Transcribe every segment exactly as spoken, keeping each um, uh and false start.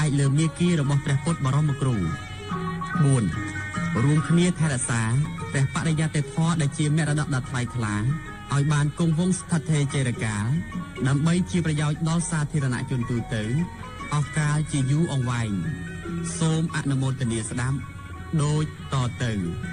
កលើមេគារបស់ព្រះពុទ្ធបរមគ្រូ បួន រួមគ្នាថែរក្សាព្រះបរិយត្តិធម៌ដែលជាមរតកដ៏ថ្លៃថ្លាឲ្យបានគង់វង្សស្ថិតថេរចេរកាលដើម្បីជាប្រយោជន៍ដល់សាធារណជនទូទៅអស់កាលជាយូរអង្វែងសូមអនុមោទនាស្ដាប់ដូចតទៅ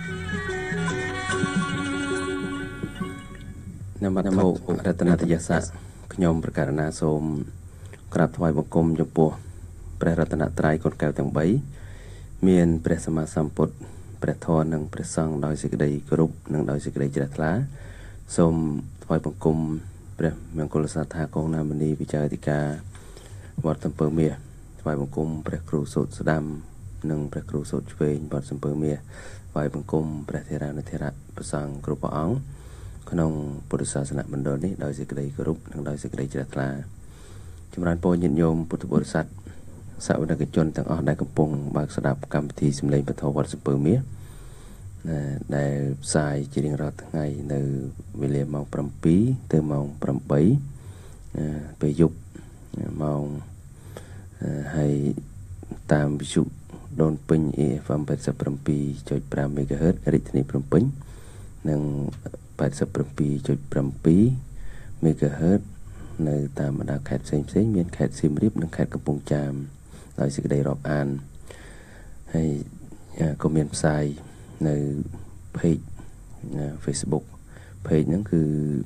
នមត្ថុរតនតយស័ក្តិខ្ញុំប្រកាសណាសូមក្រាបថ្វាយបង្គំចំពោះព្រះរតនត្រ័យកូនកែវទាំង 3 មានព្រះសម្មាសម្ពុទ្ធព្រះធម៌និងព្រះសង្ឃដោយសេចក្តីគោរពនិងដោយសេចក្តីជ្រះថ្លាសូមថ្វាយបង្គំព្រះមង្គលសាថាកងណាមនីវិចារអធិការវត្តសំពើមាសថ្វាយបង្គំព្រះគ្រូសូត្រស្ដាំនិងព្រះគ្រូសូត្រឆ្វេងវត្តសំពើមាសថ្វាយបង្គំព្រះធេរានុធេរៈព្រះសង្ឃគ្រប់ព្រះអង្គក្នុងពុទ្ធសាសនមណ្ឌលនេះដោយសេចក្តីគោរពនិងដោយសេចក្តីជ្រះថ្លាចម្រើនពរញាតិញោមពុទ្ធបរិស័ទសាវកជនទាំងអស់ដែលកំពុងបើកស្ដាប់កម្មវិធីសម្លេងពធវត្តសំពើមាសដែលផ្សាយជារៀងរាល់ថ្ងៃនៅវេលាម៉ោង 7 ទៅម៉ោង 8 ពេលយប់ម៉ោងហើយតាមវិទ្យុដូនពេញ អេ អេហ្វ แปดสิบเจ็ดจุดห้า MHz រាជធានីភ្នំពេញនិង แปดสิบเจ็ดจุดเจ็ด MHz នៅតាមបណ្ដាខេត្តផ្សេងៗមានខេត្តសៀមរាបនិងខេត្តកំពង់ចាមដោយសេចក្តីរាប់អានហើយក៏មានផ្សាយនៅ page Facebook page ហ្នឹងគឺ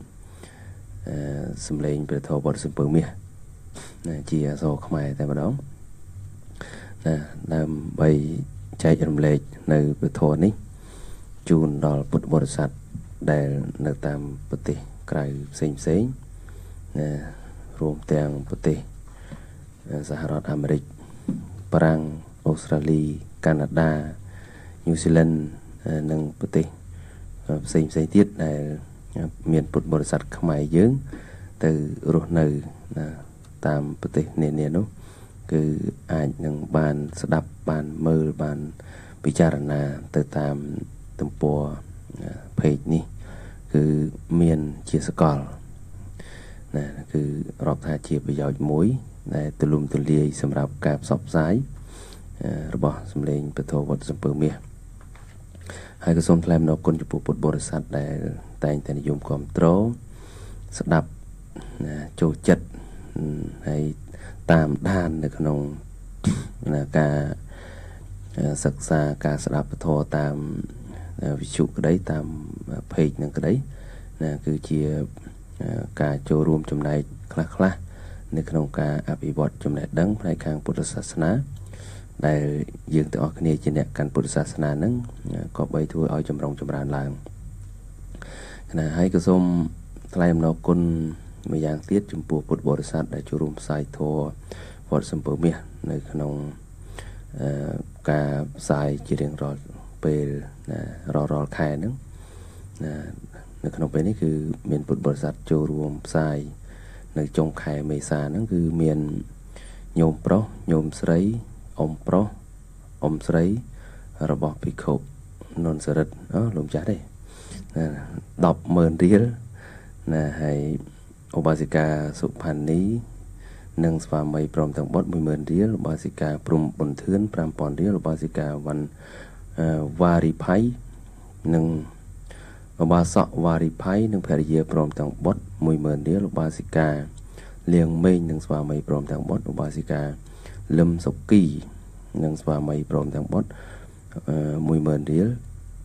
សំឡេងព្រះធម៌វត្តសំពើមាសជាអក្សរខ្មែរតែម្ដងណាដើម្បីចែករំលែកនៅព្រះធម៌នេះជូនដល់ពុទ្ធបរិស័ទដែលនៅតាមប្រទេសក្រៅផ្សេងផ្សេងណារួមទាំងប្រទេសសហរដ្ឋអាមេរិកបារាំងអូស្ត្រាលីកាណាដាញូហ្សេឡង់និងប្រទេសផ្សេងផ្សេងទៀតដែលមានពុទ្ធបរិស័ទខ្មែរយើងទៅរស់នៅណាតាមប្រទេសនានានោះគឺអាចនឹងបានស្ដាប់បានមើលបានពិចារណាទៅតាមទំព័រ page នេះគឺមានជាសកលណាគឺរាប់ថាជាប្រយោជន៍មួយដែលទូលំទូលាយសម្រាប់ការផ្សព្វផ្សាយរបស់សម្លេងពធវត្តសំពើមាសហើយក៏សូមថ្លែងអំណរគុណចំពោះពុទ្ធបរិស័ទដែលតែងតែនិយមគាំទ្រស្ដាប់ចូលចិត្តហើយតាមដាននៅក្នុងការសិក្សាការស្ដាប់ពធតាមវិទ្យុក្តីតាម page នឹងក្តីណាគឺជាការចូលរួមចំណែកខ្លះៗនៅក្នុងការអភិវឌ្ឍចំណេះដឹងផ្នែកខាងពុទ្ធសាសនាដែលយើងទាំងអស់គ្នាជាអ្នកកាន់ពុទ្ធសាសនាហ្នឹងក៏បីធ្វើឲ្យចម្រុងចម្រើនឡើងណាហើយក៏សូមថ្លែងអំណរគុណម្យ៉ាងទៀតចំពោះពុទ្ធបរិស័ទដែលចូលរួមផ្សាយធម៌វត្តសំពើមាសនៅក្នុងការផ្សាយជារៀងរាល់ពេលណារាល់រាល់ខែហ្នឹងណានៅក្នុងពេលនេះគឺមានពុទ្ធបរិស័ទចូលរួមផ្សាយនៅចុងខែមេសាហ្នឹងគឺមានញោមប្រុសញោមស្រីអ៊ំប្រុសអ៊ំស្រីរបស់ភិក្ខុនុនសរិទ្ធអូលោកចាស់ទេណាដប់ម៉ឺនរៀលណាហើយឧបាសិកាសុផានីនិងស្វាមីព្រមទាំងបុត្រ មួយម៉ឺន រៀលឧបាសិកាព្រំប៊ុនធឿន ប្រាំពាន់ រៀលឧបាសិកាវ៉ាន់វ៉ារីផៃនិងឧបាសកវ៉ារីផៃនិងភរិយាព្រមទាំងបុត្រ មួយម៉ឺន រៀលឧបាសិកាលៀងមេងនិងស្វាមីព្រមទាំងបុត្រឧបាសិកាលឹមសុគីនិងស្វាមីព្រមទាំងបុត្រ មួយម៉ឺន រៀល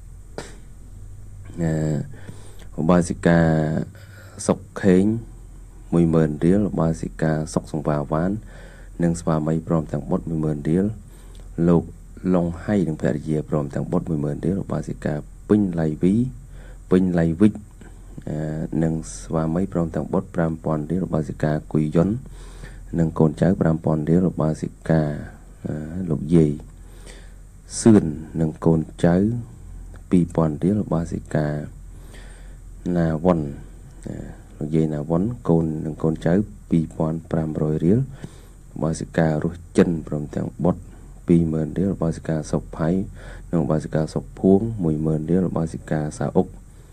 ឧបាសិកាសុកខេង មួយម៉ឺន រៀលឧបាសិកាសុកសង្វាវ៉ាននិងស្វាមីព្រមទាំងបុត្រ មួយម៉ឺន រៀលលោកឡុងហៃនិងភរិយាព្រមទាំងបុត្រ មួយម៉ឺន រៀលឧបាសិកាពេញឡៃវីពេញឡៃវិចនិងស្វាមីព្រមទាំងបុត្រ ប្រាំពាន់ រៀលឧបាសិកាគុយយុននិងកូនចៅ ប្រាំពាន់ រៀលឧបាសិកាលោកយាយសឿននិងកូនចៅ ពីរពាន់ រៀលឧបាសិកាណាវ៉ុនលោកយាយណាវ៉ុនកូននិងកូនចៅ ពីរពាន់ប្រាំរយ រៀលឧបាសិការស់ចិនព្រមទាំងបុត្រ ពីរម៉ឺន រៀលឧបាសិកាសុកផៃនិងឧបាសិកាសុកភួង មួយម៉ឺន រៀលឧបាសិកាសាអុក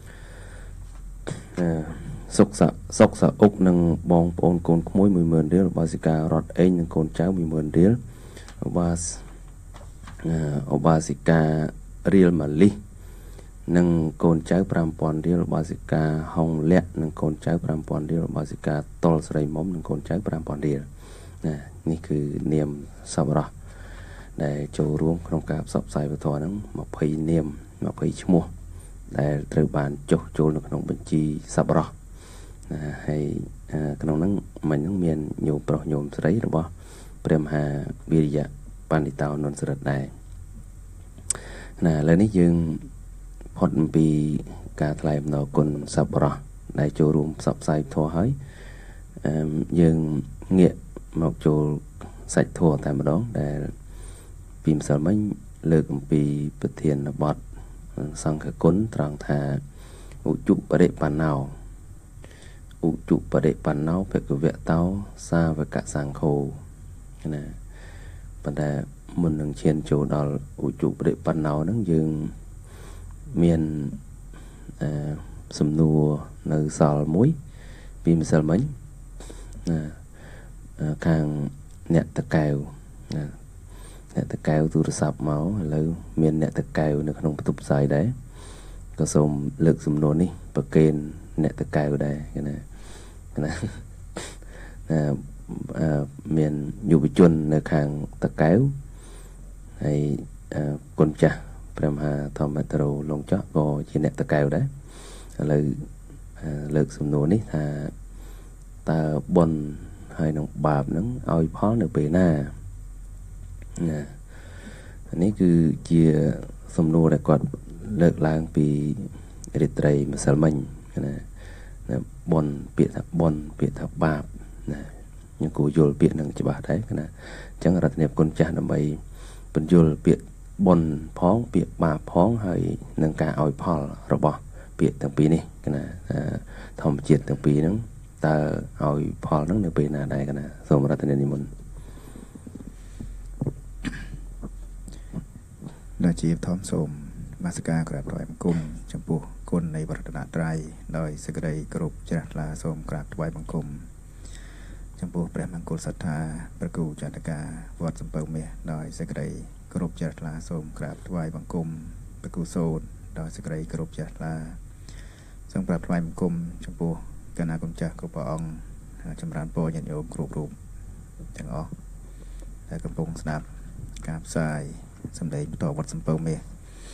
សុកសាសុកសាអុកនិងបងប្អូនកូនក្មួយ មួយម៉ឺន រៀលឧបាសិការត់អេងនិងកូនចៅ មួយម៉ឺន រៀលឧបាសឧបាសិការៀលម៉ាលីនិងកូនចៅប្រាំពាន់រៀលឧបាសិកាហុងលាក់និងកូនចៅប្រាំពាន់រៀលឧបាសិកាតុលស្រីមុំនិងកូនចៅប្រាំពាន់រៀលណានេះគឺនាមសប្បុរសដែលចូលរួមក្នុងការផ្សព្វផ្សាយវធហ្នឹងยี่สิบនាមยี่สิบឈ្មោះដែលត្រូវបានចុះចូលនៅក្នុងបញ្ជីសប្បុរសណាហើយក្នុងហ្នឹងមិញហ្នឹងមានញោមប្រុសញោមស្រីរបស់ព្រះមហាវីរិយបណ្ឌិតោនន្តស្រិទ្ធដែរណាឥឡូវនេះយើងផុតអំពីការថ្លែងអំណរគុណសប្បុរសដែលចូលរួមផ្សព្វផ្សាយធម៌ហើយអឺយើងងាកមកចូលសាច់ធម៌តែម្ដងដែលពីម្សិលមិញលើកអំពីប្រធានបទសង្ឃគុណត្រង់ថាឧជុបរិបណ្ណោឧជុបរិបណ្ណោភគវតោសាវកសង្ឃោណាប៉ុន្តែមុននឹងឈានចូលដល់ឧជុបរិបណ្ណោហ្នឹងយើងមានអឺសំណួរនៅសល់មួយពីម្សិលមិញណាខាងអ្នកតកែវណាអ្នកតកែវទូរស័ព្ទមកឥឡូវមានអ្នកតកែវនៅក្នុងបន្ទប់ផ្សាយដែរក៏សូមលើកសំណួរនេះប្រកេនអ្នកតកែវដែរណាណាអឺមានយុវជននៅខាងតកែវហើយគុណចាស់ព្រះមហាធម្មតរោលងចោះក៏ជាអ្នកតកែវដែរឥឡូវលើកសំណួរនេះថាតើបុណ្យហើយនឹងបាបនឹងឲ្យផលនៅពេលណាណានេះគឺជាសំណួរដែលគាត់លើកឡើងពីរាត្រីម្សិលមិញណាណាបុណ្យពាក្យថាបុណ្យពាក្យថាបាបណាខ្ញុំគួរយល់ពាក្យនឹងច្បាស់ដែរណាអញ្ចឹងរតនាគុណចាស់ដើម្បីបញ្យល់ពាក្យបុណ្យផងពាក្យបាបផងហើយនឹងការឲ្យផលរបស់ពាក្យទាំងពីរនេះណាធម្មជាតិទាំងពីរហ្នឹងតើឲ្យផលហ្នឹងនៅពេលណាដែរកណាសូមរតនានិមន្តដែលជាធម្មសូមមាសការក្រាបថ្វាយបង្គំចំពោះគុណនៃវរតនត្រ័យដោយសេចក្តីគោរពជ្រះថ្លាសូមក្រាបថ្វាយបង្គំចំពោះព្រះមង្គលសត្ថាព្រះគូចន្ទកាវត្តសំពៅមាសដោយសេចក្តីគោរពជ្រះថ្លាសូមក្រាបថ្វាយបង្គំព្រះគូសូត្រដោយសេចក្តីគោរពជ្រះថ្លាសូមក្រាបថ្វាយបង្គំចំពោះគណៈគុណចាស់គ្រប់ព្រះអង្គចម្រើនពរញាតិញោមគ្រប់រូបទាំងអស់ដែលកំពុងស្ដាប់ការផ្សាយសម្ដែងបន្តវត្តសំពៅមាស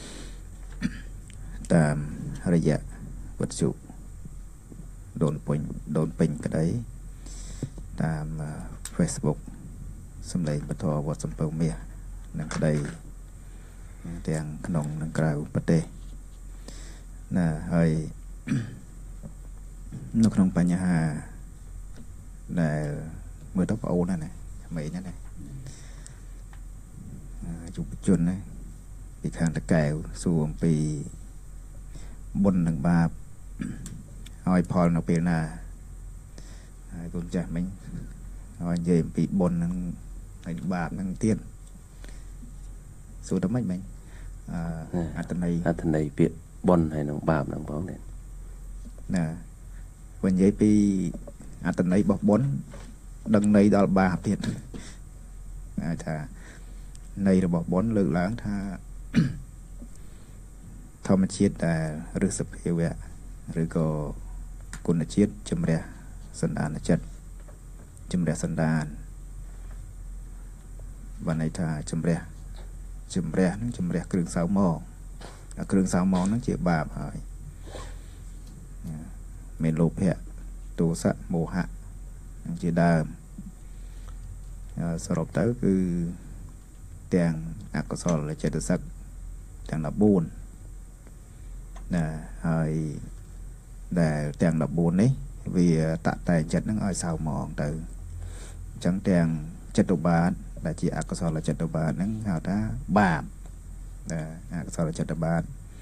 តាមរយៈវិទ្យុដូនពេញដូនពេញក្តីតាម Facebook សម្ដែងបន្តវត្តសំពៅមាសនឹងក្តីទាំងក្នុងនិងក្រៅប្រទេសណាហើយនៅក្នុងបញ្ហាដែលមើលទៅប្អូនណាក្មេងណាយុវជនណាពីខាងតកែវសួរអំពីបុណ្យនិងបាបឲ្យផលនៅពេលណាហើយកូនចាស់មិញឲ្យនិយាយអំពីបុណ្យនិងហើយបាបនឹងទៀតសួរទៅម៉េចមិញអអត្តន័យអត្តន័យពាក្យបុណ្យហើយនឹងបាបហ្នឹងផងដែរណាវិញនិយាយពីអត្តន័យរបស់បុណ្យដឹងន័យដល់បាបទៀតអាចថាន័យរបស់បុណ្យលើកឡើងថាធម្មជាតិដែលឬសភាវៈឬក៏គុណជាតិជំរះសន្តានចិត្តជំរះសន្តានបានន័យថាជំរះជំរះនឹងជំរះគ្រឿងសៅហ្មងគ្រឿងសៅហ្មងហ្នឹងជាបាបហើយមានលោភៈទោសៈមោហៈនឹងជាដើមសរុបទៅគឺទាំងអកុសលចេតសិកទាំងដប់បួនណាហើយដែលទាំងដប់បួននេះវាតតែចិត្តនឹងឲ្យសៅហ្មងទៅអញ្ចឹងទាំងចិត្តឧបាទដែលជាអកុសលចិត្តឧបាទហ្នឹងហៅថាបាបអកុសលចិត្តឧបាទ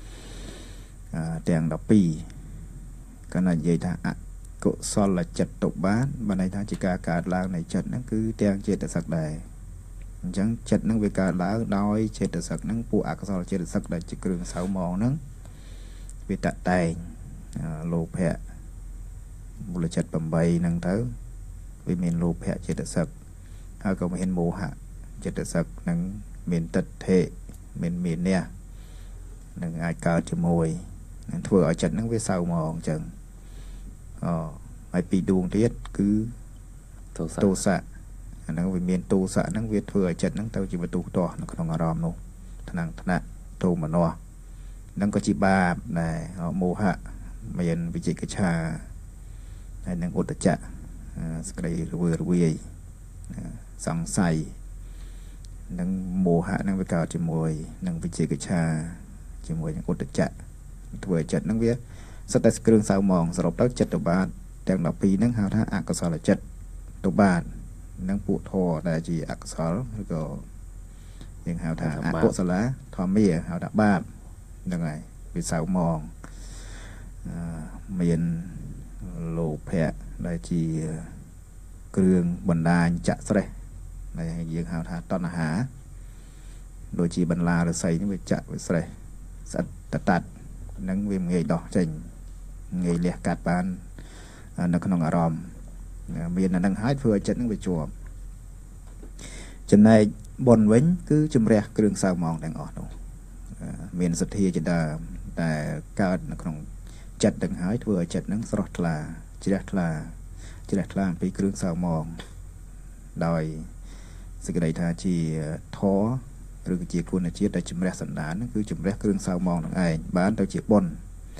ទាំងដប់ពីរកណ្ដាលនិយាយថាអកុសលចិត្តឧបាទបានន័យថាជាការកើតឡើងនៃចិត្តហ្នឹងគឺទាំងចេតសិកដែរអញ្ចឹងចិត្តហ្នឹងវាកើតឡើងដោយចេតសិកហ្នឹងពួកអកុសលចេតសិកដែលជាគ្រឿងសៅហ្មងហ្នឹងវាតតែងលោភៈមូលចិត្ត8ហ្នឹងទៅវាមានលោភៈចេតសិកហើយក៏មានមោហៈចិត្តសឹកនឹងមានទិដ្ឋិមានមាននេះនឹងអាចកើតជាមួយនឹងធ្វើឲ្យចិត្តនឹងវាសៅហ្មងអញ្ចឹងអូហើយពីដួងទៀតគឺទោសៈទោសៈអាហ្នឹងវាមានទោសៈហ្នឹងវាធ្វើឲ្យចិត្តហ្នឹងទៅជាបន្ទុកទាស់នៅក្នុងអារម្មណ៍នោះថ្នាំងថ្នាក់ទោមនស្សហ្នឹងក៏ជាបាបដែរមោហៈមានវិជិកិច្ឆាហើយនឹងឧត្តចៈសក្តិរវើរវាយសង្ស័យនឹងមោហៈនឹងវាកើតជាមួយនឹងវិជិកិច្ឆាជាមួយនឹងឧត្តចៈធ្វើឲ្យចិត្តនឹងវាសិតតែគ្រឿងសៅហ្មងសរុបទៅចិត្តទៅបាទទាំងដប់ពីរហ្នឹងហៅថាអកុសលចិត្តទៅបាទនឹងពួកធម៌ដែលជាអកុសលឬក៏យើងហៅថាអកុសលធម្មាហៅថាបាបហ្នឹងហើយវាសៅហ្មងមានលោភៈដែលជាគ្រឿងបណ្ដាញចាក់ស្រេះដែលយើងហៅថាតណ្ហាដូចជាបន្លារស័យនេះវាចាក់វាស្រេះស្អិតតតាត់នឹងវាងាយដោះចេញងាយលះកាត់បាននៅក្នុងអារម្មណ៍មានអានឹងហើយធ្វើឲ្យចិត្តនឹងវាជាប់ចំណែកបុណ្យវិញគឺជំរះគ្រឿងសៅហ្មងទាំងអស់នោះមានសទ្ធាជាដើមតែកើតនៅក្នុងចិត្តទាំងហើយធ្វើឲ្យចិត្តនឹងស្រស់ថ្លាជ្រះថ្លាជ្រះថ្លាអំពីគ្រឿងសៅហ្មងដោយសេចក្តីថាជាធម៌ឬក៏ជាគុណជាតិដែលជំរះសន្តានគឺជំរះគ្រឿងសៅហ្មងនឹងឯងបានទៅជាបុណ្យ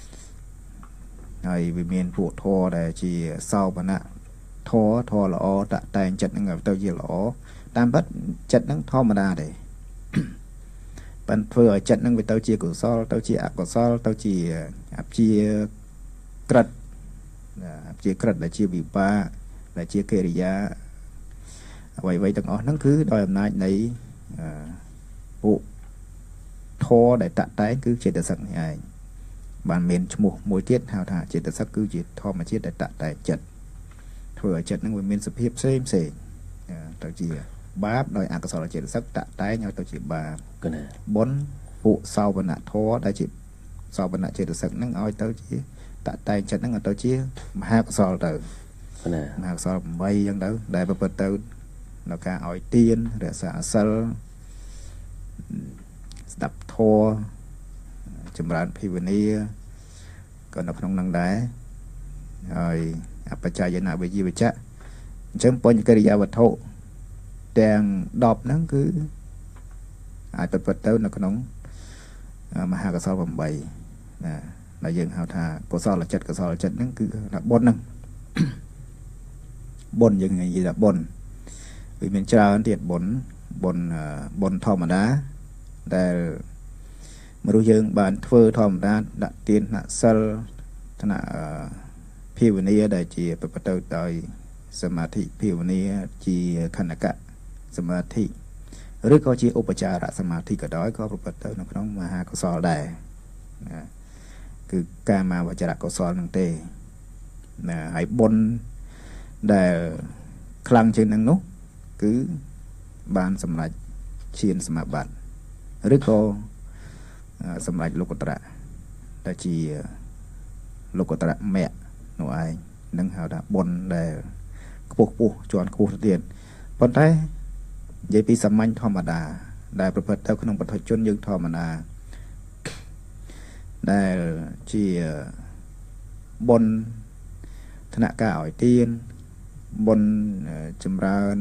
ហើយវាមានពួកធម៌ដែលជាសោបនៈធម៌ធម៌ល្អតាក់តែងចិត្តនឹងទៅជាល្អតាមពិតចិត្តនឹងធម្មតាទេប៉ុន្តែធ្វើឲ្យចិត្តនឹងវាទៅជាកុសលទៅជាអកុសលទៅជាអព្យាក្រឹតអព្យាក្រឹតដែលជាវិបាកដែលជាកិរិយាអ្វីៗទាំងអស់ហ្នឹងគឺដោយអំណាចនៃពួកធម៌ដែលតាក់តែងគឺចេតសិកនេះឯងបានមានឈ្មោះមួយទៀតហៅថាចេតសិកគឺជាធម្មជាតិដែលតាក់តែងចិត្តធ្វើឲ្យចិត្តហ្នឹងវាមានសភាពផ្សេងផ្សេងទៅជាបាបដោយអកុសលចេតសិកតាក់តែងឲ្យទៅជាបាបគណាបុណ្យពួកសោបនៈធម៌ដែលជាសោបនៈចេតសិកហ្នឹងឲ្យទៅជាតាក់តែងចិត្តហ្នឹងឲ្យទៅជាមហាកុសលទៅគណាមហាកុសល8អញ្ចឹងទៅដែលប្រព្រឹត្តទៅនៅការឲ្យទានរក្សាសិលស្ដាប់ធម៌ចម្រើនភាវនាក៏នៅក្នុងនឹងដែរហើយអបច្ច័យនវិជ្ជាវិជ្ជៈអញ្ចឹងបញ្ញកិរិយាវត្ថុទាំងដប់ហ្នឹងគឺអាចប្រព្រឹត្តទៅនៅក្នុងមហាកុសល8ណាដែលយើងហៅថាកុសលចិត្តកុសលចិត្តហ្នឹងគឺថាបុណ្យហ្នឹងបុណ្យយើងនិយាយថាបុណ្យវាមានច្រើនទៀតបុណ្យបុណ្យបុណ្យធម្មតាដែលមនុស្សយើងបានធ្វើធម្មតាដាក់ទានដាក់សិលថ្នាក់ភាវនាដែលជាប្រព្រឹត្តទៅដោយសមាធិភាវនាជាខណ្ឌកៈសមាធិឬក៏ជាឧបចារសមាធិក៏ដោយក៏ប្រព្រឹត្តទៅនៅក្នុងមហាកុសលដែរណាគឺកាមាវចរកុសលនឹងទេណាហើយបុណ្យដែលខ្លាំងជាងនឹងនោះគឺបានសម្រេចឈានសមាបត្តិឬក៏សម្រេចលោកុត្តរៈដែលជាលោកុត្តរមគ្គនោះឯងនឹងហៅថាបុណ្យដែលខ្ពស់ខ្ពស់ជាន់ខ្ពស់ទៅទៀតប៉ុន្តែនិយាយពីសាមញ្ញធម្មតាដែលប្រព្រឹត្តទៅក្នុងបុถุជនយើងធម្មតាដែលជាបុណ្យថ្នាក់ការឲ្យទានបុណ្យចម្រើន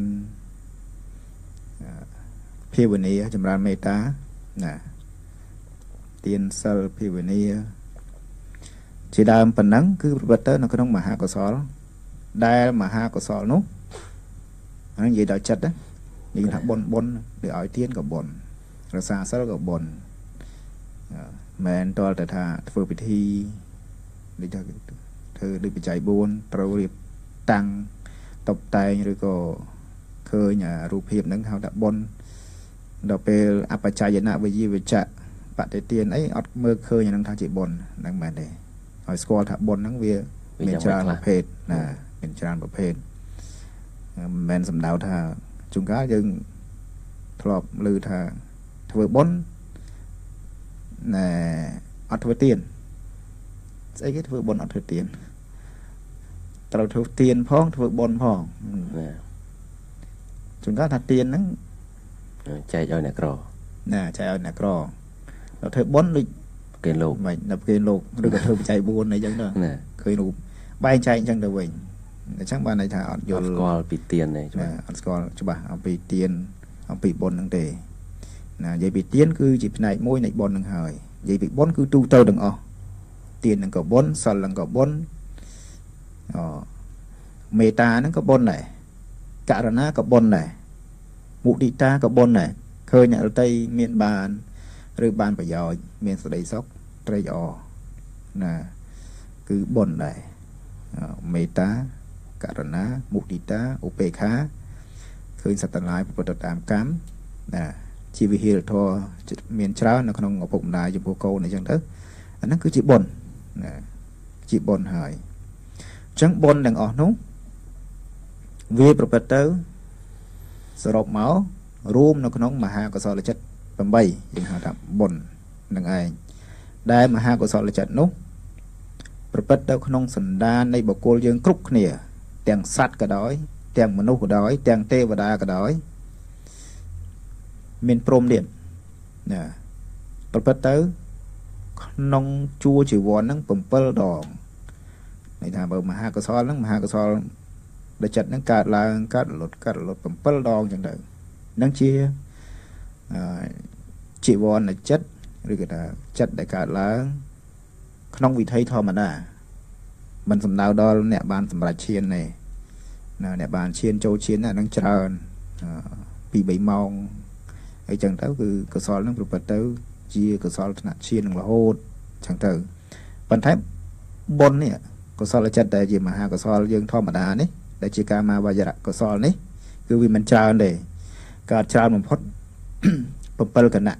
ភាវនាចម្រើនមេត្តាណាទានសិលភាវនាជាដើមប៉ុណ្ណឹងគឺប្រព្រឹត្តទៅនៅក្នុងមហាកុសលដែលមហាកុសលនោះហ្នឹងនិយាយដល់ចិត្តណានិយាយថាបុណ្យបុណ្យឬឲ្យទានក៏បុណ្យរក្សាសិលក៏បុណ្យមិនតលតែថាធ្វើពិធីដូចថាធ្វើដូចបច្ច័យ4ត្រូវរៀបតាំងតុបតែងឬក៏ឃើញរូបភាពហ្នឹងហៅថាបុណ្យដល់ពេលអបច្ច័យនវិជ្ជាវិជ្ជៈបតិទានអីអត់មើលឃើញហ្នឹងថាជាបុណ្យហ្នឹងមែនទេហើយស្គាល់ថាបុណ្យហ្នឹងវាមានច្រើនប្រភេទណាមានច្រើនប្រភេទមិនមែនសំដៅថាជួនកាលយើងធ្លាប់ឮថាធ្វើបុណ្យណែអត់ធ្វើទានស្អីគេធ្វើបុណ្យអត់ធ្វើទានត្រូវធ្វើទានផងធ្វើបុណ្យផងជួនកាលថាទានហ្នឹងចែកឲ្យអ្នកក្រណាចែកឲ្យអ្នកក្រដល់ធ្វើបុណ្យដូចគេលោកមិនដល់គេលោកឬក៏ធ្វើបច្ច័យបួនអីចឹងទៅណាឃើញរូបបែងចែកអញ្ចឹងទៅវិញអញ្ចឹងបានន័យថាអត់យល់ស្គាល់ពីទៀនទេច្បាស់អត់ស្គាល់ច្បាស់អំពីទៀនអំពីបុណ្យហ្នឹងទេណានិយាយពីទៀនគឺជាផ្នែកមួយនៃបុណ្យហ្នឹងហើយនិយាយពីបុណ្យគឺទូទៅទាំងអស់ទៀនហ្នឹងក៏បុណ្យសិលហ្នឹងក៏បុណ្យអូមេត្តាហ្នឹងក៏បុណ្យដែរករណាក៏បុណ្យដែរមុទិតាក៏បុណ្យដែរឃើញអ្នកដទៃមានបានឬបានប្រយោជន៍មានសេចក្តីសុខត្រេកអរណាគឺបុណ្យដែរមេត្តាករណាមុទិតាឧបេក្ខាឃើញសត្វទាំងឡាយប្រព្រឹត្តតាមកម្មណាជាវិហារធម៌មានច្រើននៅក្នុងឪពុកម្ដាយចំពោះកូនអញ្ចឹងទៅអាហ្នឹងគឺជាបុណ្យណាជាបុណ្យហើយអញ្ចឹងបុណ្យទាំងអស់នោះវាប្រព្រឹត្តទៅសរុបមករួមនៅក្នុងមហាកុសលចិត្ត8យើងហៅថាបុណ្យនឹងឯងដែលមហាកុសលចិត្តនោះប្រព្រឹត្តទៅក្នុងសន្តាននៃបុគ្គលយើងគ្រប់គ្នាទាំងសត្វក៏ដោយទាំងមនុស្សក៏ដោយទាំងទេវតាក៏ដោយមានព្រមទៀតណាប្រព្រឹត្តទៅក្នុងជួរជីវ័នហ្នឹង7ដងន័យថាបើមហាកុសលហ្នឹងមហាកុសលដែលចិត្តហ្នឹងកើតឡើងកើតរលត់កើតរលត់7ដងចឹងទៅហ្នឹងជាអឺជីវ័នចិត្តឬក៏ថាចិត្តដែលកើតឡើងក្នុងវិធីធម្មតាមិនសំដៅដល់អ្នកបានសម្រេចឈានទេណាអ្នកបានឈានចូលឈានហ្នឹងច្រើនពី3ម៉ោងអីចឹងទៅគឺកុសលហ្នឹងប្រព្រឹត្តទៅជាកុសលថ្នាក់ឈាននឹងរហូតចឹងទៅប៉ុន្តែបុណ្យនេះកុសលចិត្តដែលជាមហាកុសលយើងធម្មតានេះដែលជាការមកវយរៈកុសលនេះគឺវាមិនច្រើនទេកើតច្រើនបំផុត7គណៈ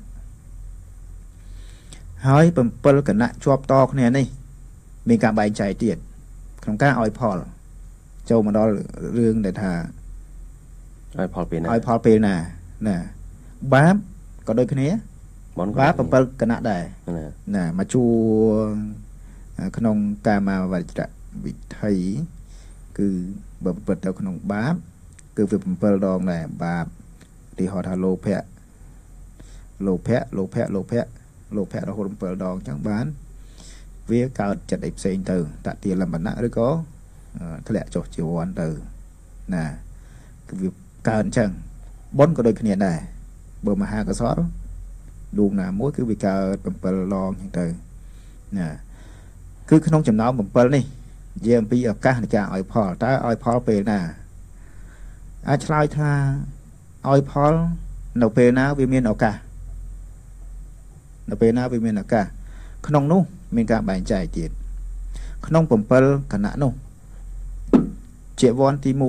ហើយ7គណៈជាប់តគ្នានេះមានការបែងចែកទៀតក្នុងការឲ្យផលចូលមកដល់រឿងដែលថាឲ្យផលពេលណាឲ្យផលពេលណាណាបាបក៏ដូចគ្នាបាប7គណៈដែរណាមកជួក្នុងកាមាវចរៈវិថីគឺបើប្រព្រឹត្តទៅក្នុងបាបគឺវា7ដងដែរបាបទីហៅថាលោភៈលោភៈលោភៈលោភៈលោភៈរហូត7ដងអញ្ចឹងបានវាកើតចិត្តអីផ្សេងទៅតតិលំបណៈឬក៏ធ្លាក់ចុះជីវ័នទៅណាគឺវាកើតអញ្ចឹងបុណ្យក៏ដូចគ្នាដែរបើមហាកុសលដួងណាមួយគឺវាកើត7ដងអញ្ចឹងទៅណាគឺក្នុងចំណោម7នេះនិយាយអំពីឱកាសនៃការឲ្យផលតើឲ្យផលពេលណាអាចឆ្លើយថាឲ្យផលនៅពេលណាវាមានឱកាសនៅពេលណាវាមានឱកាសក្នុងនោះមានការបែងចែកទៀតក្នុង7គណៈនោះជាវ័នទី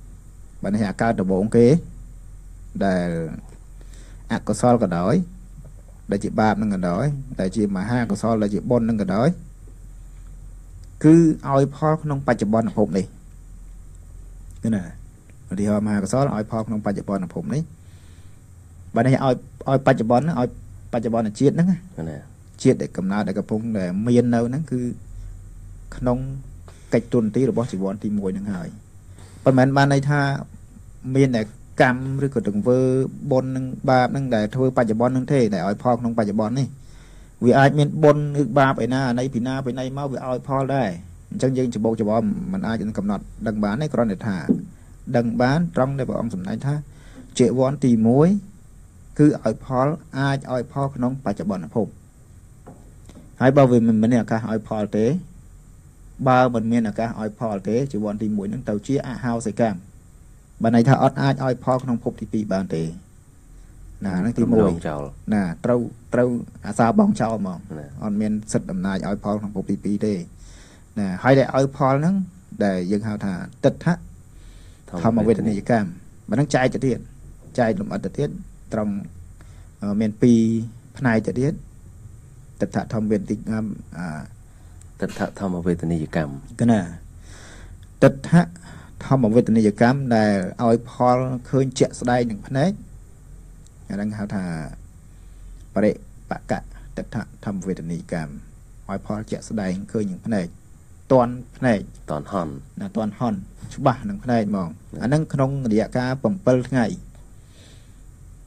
1បាននេះអាកើតដំបូងគេដែលអកុសលក៏ដោយដែលជាបាបនឹងក៏ដោយដែលជាមហាកុសលដែលជាបុណ្យនឹងក៏ដោយគឺឲ្យផលក្នុងបច្ចុប្បន្នភពនេះគឺណាឧទាហរណ៍មហាកុសលឲ្យផលក្នុងបច្ចុប្បន្នភពនេះបើនេះឲ្យឲ្យបច្ចុប្បន្នឲ្យបច្ចុប្បន្នជាតិហ្នឹងណាជាតិដែលកំណើតដែលកំពុងដែលមាននៅហ្នឹងគឺក្នុងកិច្ចទូនទីរបស់ជីវ័នទី1ហ្នឹងហើយប៉ុន្មានបានន័យថាមានតែកម្មឬក៏ទង្វើបុណ្យនឹងបាបហ្នឹងដែលធ្វើបច្ចុប្បន្នហ្នឹងទេដែលឲ្យផលក្នុងបច្ចុប្បន្ននេះវាអាចមានបុណ្យឬបាបឯណាណីពីណាពីណីមកវាឲ្យផលដែរអញ្ចឹងយើងច្បោកច្បល់មិនអាចកំណត់ដឹងបានទេគ្រាន់តែថាដឹងបានត្រង់ដែលព្រះអង្គសម្ដែងថាជីវ័នទី1គឺឲ្យផលអាចឲ្យផលក្នុងបច្ចុប្បន្នភពហើយបើវាមិនមានឱកាសឲ្យផលទេបើមិនមានឱកាសឲ្យផលទេជីវ័នទី1ហ្នឹងទៅជាអហោសិកម្មបើន័យថាអត់អាចឲ្យផលក្នុងភពទី2បានទេណាហ្នឹងទី1ណាត្រូវត្រូវអាសាបងចោលហ្មងអត់មានសិទ្ធិអំណាចឲ្យផលក្នុងភពទី2ទេណាហើយដែលឲ្យផលហ្នឹងដែលយើងហៅថាទិដ្ឋៈធម្មវេទនីយកម្មបើហ្នឹងចែកទៅទៀតចែកលំអិតទៅទៀតត្រង់មាន2ផ្នែកទៅទៀតទិដ្ឋៈធម្មវេទនីយកម្មទិដ្ឋៈធម្មវេទនីយកម្មគឺណាទិដ្ឋៈធម្មវេទនីយកម្មដែលឲ្យផលឃើញជាក់ស្ដែងនឹងភ្នែកអាហ្នឹងហៅថាបរិបកៈទិដ្ឋៈធម្មវេទនីយកម្មឲ្យផលជាក់ស្ដែងឃើញនឹងភ្នែកតន់ភ្នែកតន់ហន់ណាតន់ហន់ច្បាស់នឹងភ្នែកហ្មងអាហ្នឹងក្នុងរយៈកាល7ថ្ងៃ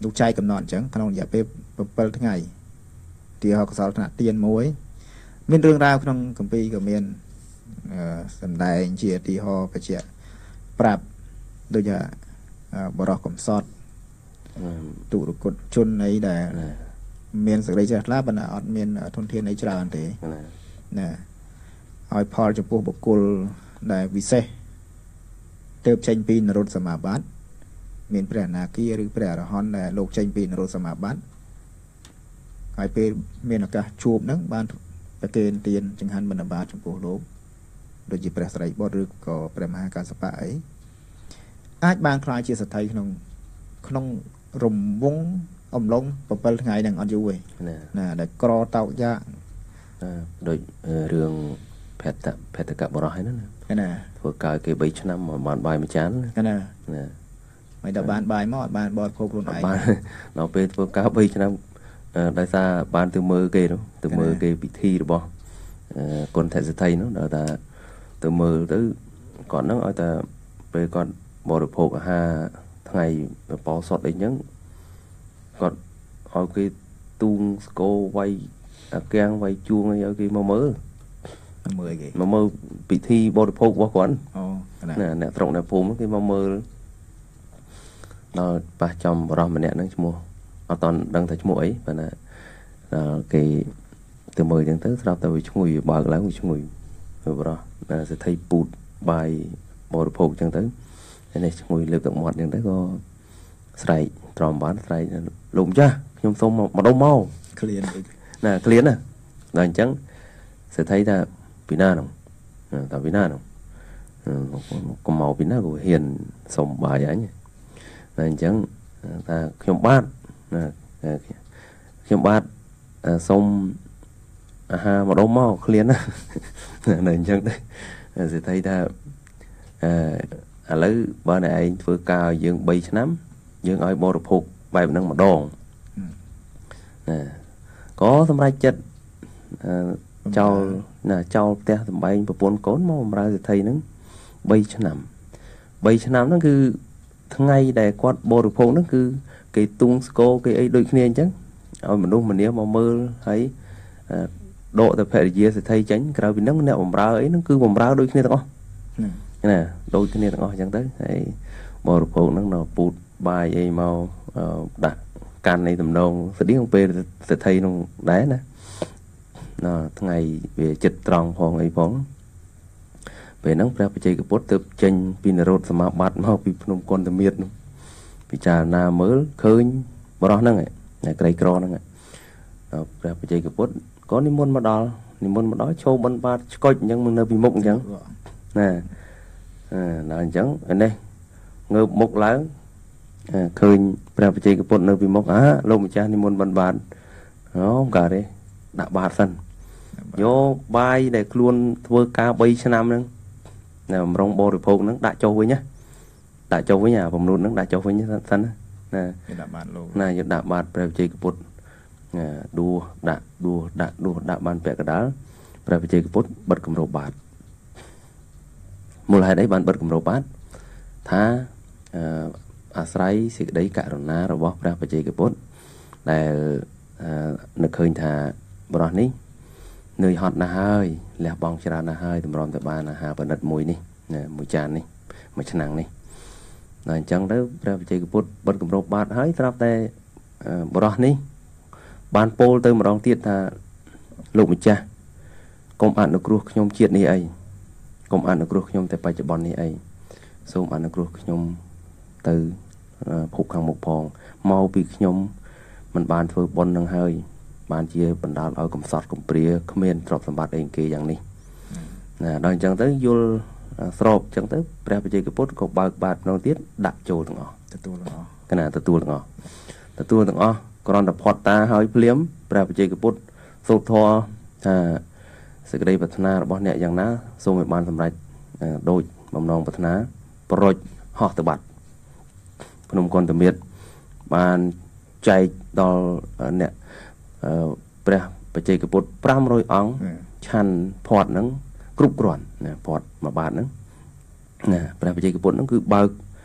លោកចៃកំណត់អញ្ចឹងក្នុងរយៈពេល7ថ្ងៃទីហោកសលថ្នាក់ទៀនមួយមានរឿងរ៉ាវក្នុងកម្ពីក៏មានសម្ដែងជាទីហោបច្ចៈប្រាប់ដូចថាបរោះកំសត់ទុរគុតជនអីដែលមានសេចក្តីជ្រះថ្លាប៉ុន្តែអត់មានធនធានអីច្រើនទេណាឲ្យផលចំពោះបុគ្គលដែលវិសេសទើបចេញពីនរោត្តសមាបត្តិមានព្រះអនាគាឬព្រះអរហន្តដែលលោកចេញពីនរោត្តសមាបត្តិហើយពេលមានឱកាសជួបហ្នឹងបានប្រគេនទានចង្ហាន់បិណ្ឌបាតចំពោះលោកដូចជាព្រះសិរីបុត្រឬក៏ព្រះមហាកាសបៈអីអាចបានខ្លាចជាសទ្ធិក្នុងក្នុងរំវងអំឡុង7ថ្ងៃហ្នឹងអត់យូរទេណាដែលក្រតោកយ៉ាដូចរឿងភេតភេតកបរោះហ្នឹងណាធ្វើកើគេ3ឆ្នាំមកបានបាយមួយចានណាណាមិនដល់បានបាយមកអត់បានបរិភោគខ្លួនឯងបានដល់ពេលធ្វើកើ3ឆ្នាំដោយសារបានទៅមើលគេនោះទៅមើលគេពិធីរបស់គុណថេសថីនោះដល់ថាទៅមើលទៅគាត់ហ្នឹងឲ្យតែពេលគាត់បរិភោគអាហារថ្ងៃបោសុតអីចឹងគាត់ឲ្យគេទូងស្គរវាយអាកាំងវាយជួងអីឲ្យគេមកមើលមើលគេមកមើលពិធីបរិភោគរបស់គាត់អូណាអ្នកត្រង់អ្នកភូមិគេមកមើលដល់ប៉ះចំបរោះម្នាក់ហ្នឹងឈ្មោះអត់តន់ដឹងថាឈ្មោះអីប៉ុន្តែដល់គេទៅមើលចឹងទៅស្រាប់តែវាឈ្ងុយបើកឡើងវាឈ្ងុយបរោះសេដ្ឋីពូតបាយបរិភោគចឹងទៅហើយនេះឈ្ងុយលើកទឹកមាត់ចឹងទៅក៏ស្រែកត្រមបានស្រែកលោកម្ចាស់ខ្ញុំសុំមកដុំមកក្លៀនណាក្លៀនណាដល់អញ្ចឹងសេដ្ឋីថាពីណានោះថាពីណានោះកុំមកពីណាក៏ហ៊ានសុំបាយអញតែអញ្ចឹងថាខ្ញុំបាទណាខ្ញុំបាទសុំអាហារមកដុំមកក្លៀនណានៅអញ្ចឹងដែរសេដ្ឋីថាអឺឥឡូវបើអ្នកឯងធ្វើការឲ្យយើង3ឆ្នាំយើងឲ្យបរិភោគបែបហ្នឹងម្ដងណាក៏សម្រេចចិត្តចោលណាចោលផ្ទះសម្បែងប្រពន្ធកូនមកបម្រើសេដ្ឋីហ្នឹង3ឆ្នាំ3ឆ្នាំហ្នឹងគឺថ្ងៃដែលគាត់បរិភោគហ្នឹងគឺគេទុងស្គរគេអីដូចគ្នាអញ្ចឹងឲ្យមនុស្សម្នាមកមើលហើយដកទៅភរិយាសេដ្ឋីចេញក្រៅពីហ្នឹងអ្នកបម្រើអីហ្នឹងគឺបម្រើដូចគ្នាទាំងអស់ណាដូចគ្នាទាំងអស់អញ្ចឹងទៅហើយបរិភោគហ្នឹងនៅពូតបាយអីមកដាក់កាន់នៃតំណងស្តៀងពេលសេដ្ឋីនោះដែរណាណាថ្ងៃវាចិត្តត្រង់ផងអីផងពេលហ្នឹងព្រះបច្ចេកពុទ្ធទើបចេញពីនរោត្តសមាបត្តិមកពីភ្នំកុនតមៀតនោះពិចារណាមើលឃើញបរោះហ្នឹងឯក្រីក្រហ្នឹងឯព្រះបច្ចេកពុទ្ធក៏និមន្តមកដល់និមន្តមកដល់ឈោបិណ្ឌបាតឆ្កុចអញ្ចឹងនៅពីមុខអញ្ចឹងណាដល់អញ្ចឹងឯនេះងើបមុខឡើងឃើញព្រះបច្ចេកពុទ្ធនៅពីមុខអាលោកម្ចាស់និមន្តបិណ្ឌបាតអូកាទេដាក់បាតសិនយកបាយដែលខ្លួនធ្វើការ3ឆ្នាំហ្នឹងនៅបំរុងបរិភោគហ្នឹងដាក់ចុះវិញណាដាក់ចុះវិញអាបំនួនហ្នឹងដាក់ចុះវិញសិនណាណាដាក់បាតលោកណាយកដាក់បាតព្រះបច្ចេកពុទ្ធដួសដាក់ដួសដាក់ដួសដាក់បានពាក់កណ្ដាលព្រះបច្ចេកពុទ្ធបិទគម្របបាតមូលហេតុអីបានបិទគម្របបាតថាអាស្រ័យសេចក្តីករុណារបស់ព្រះបច្ចេកពុទ្ធដែលនឹកឃើញថាបរិះនេះនឿយហត់ណាស់ហើយលះបង់ច្រើនណាស់ហើយតម្រាំទៅបានអាហារប៉និតមួយនេះមួយចាននេះមួយឆ្នាំងនេះដល់អញ្ចឹងទៅព្រះបច្ចេកពុទ្ធបិទគម្របបាតហើយស្រាប់តែបរិះនេះបានពោលទៅម្ដងទៀតថាលោកម្ចាស់កុំអនុគ្រោះខ្ញុំជាតិនេះអីកុំអនុគ្រោះខ្ញុំតែបច្ចុប្បន្ននេះអីសូមអនុគ្រោះខ្ញុំទៅភពខាងមុខផងមកពីខ្ញុំមិនបានធ្វើបុណ្យនឹងហើយបានជាបណ្ដាលឲ្យកំសត់កំព្រាគ្មានទ្រព្យសម្បត្តិអីគេយ៉ាងនេះណាដល់អញ្ចឹងទៅយល់ស្របអញ្ចឹងទៅព្រះបច្ចេកពុទ្ធក៏បើកបាតម្ដងទៀតដាក់ចូលទាំងអស់ទទួលទាំងអស់កណាទទួលទាំងអស់ទទួលទាំងអស់គ្រាន់តែផត់តាហើយភ្លាមព្រះបច្ចេកពុទ្ធសូត្រធម៌ថាសេចក្តីប្រាថ្នារបស់អ្នកយ៉ាងណាសូមឲ្យបានសម្រេចដូចបំណងប្រាថ្នាប្ររោចហោះទៅបាត់ភ្នំកុនតមៀតបានចែកដល់អ្នកព្រះបច្ចេកពុទ្ធ500អង្គឆាន់ផាត់ហ្នឹងគ្រប់គ្រាន់ណាផាត់មួយបាតហ្នឹងណាព្រះបច្ចេកពុទ្ធហ្នឹងគឺបើក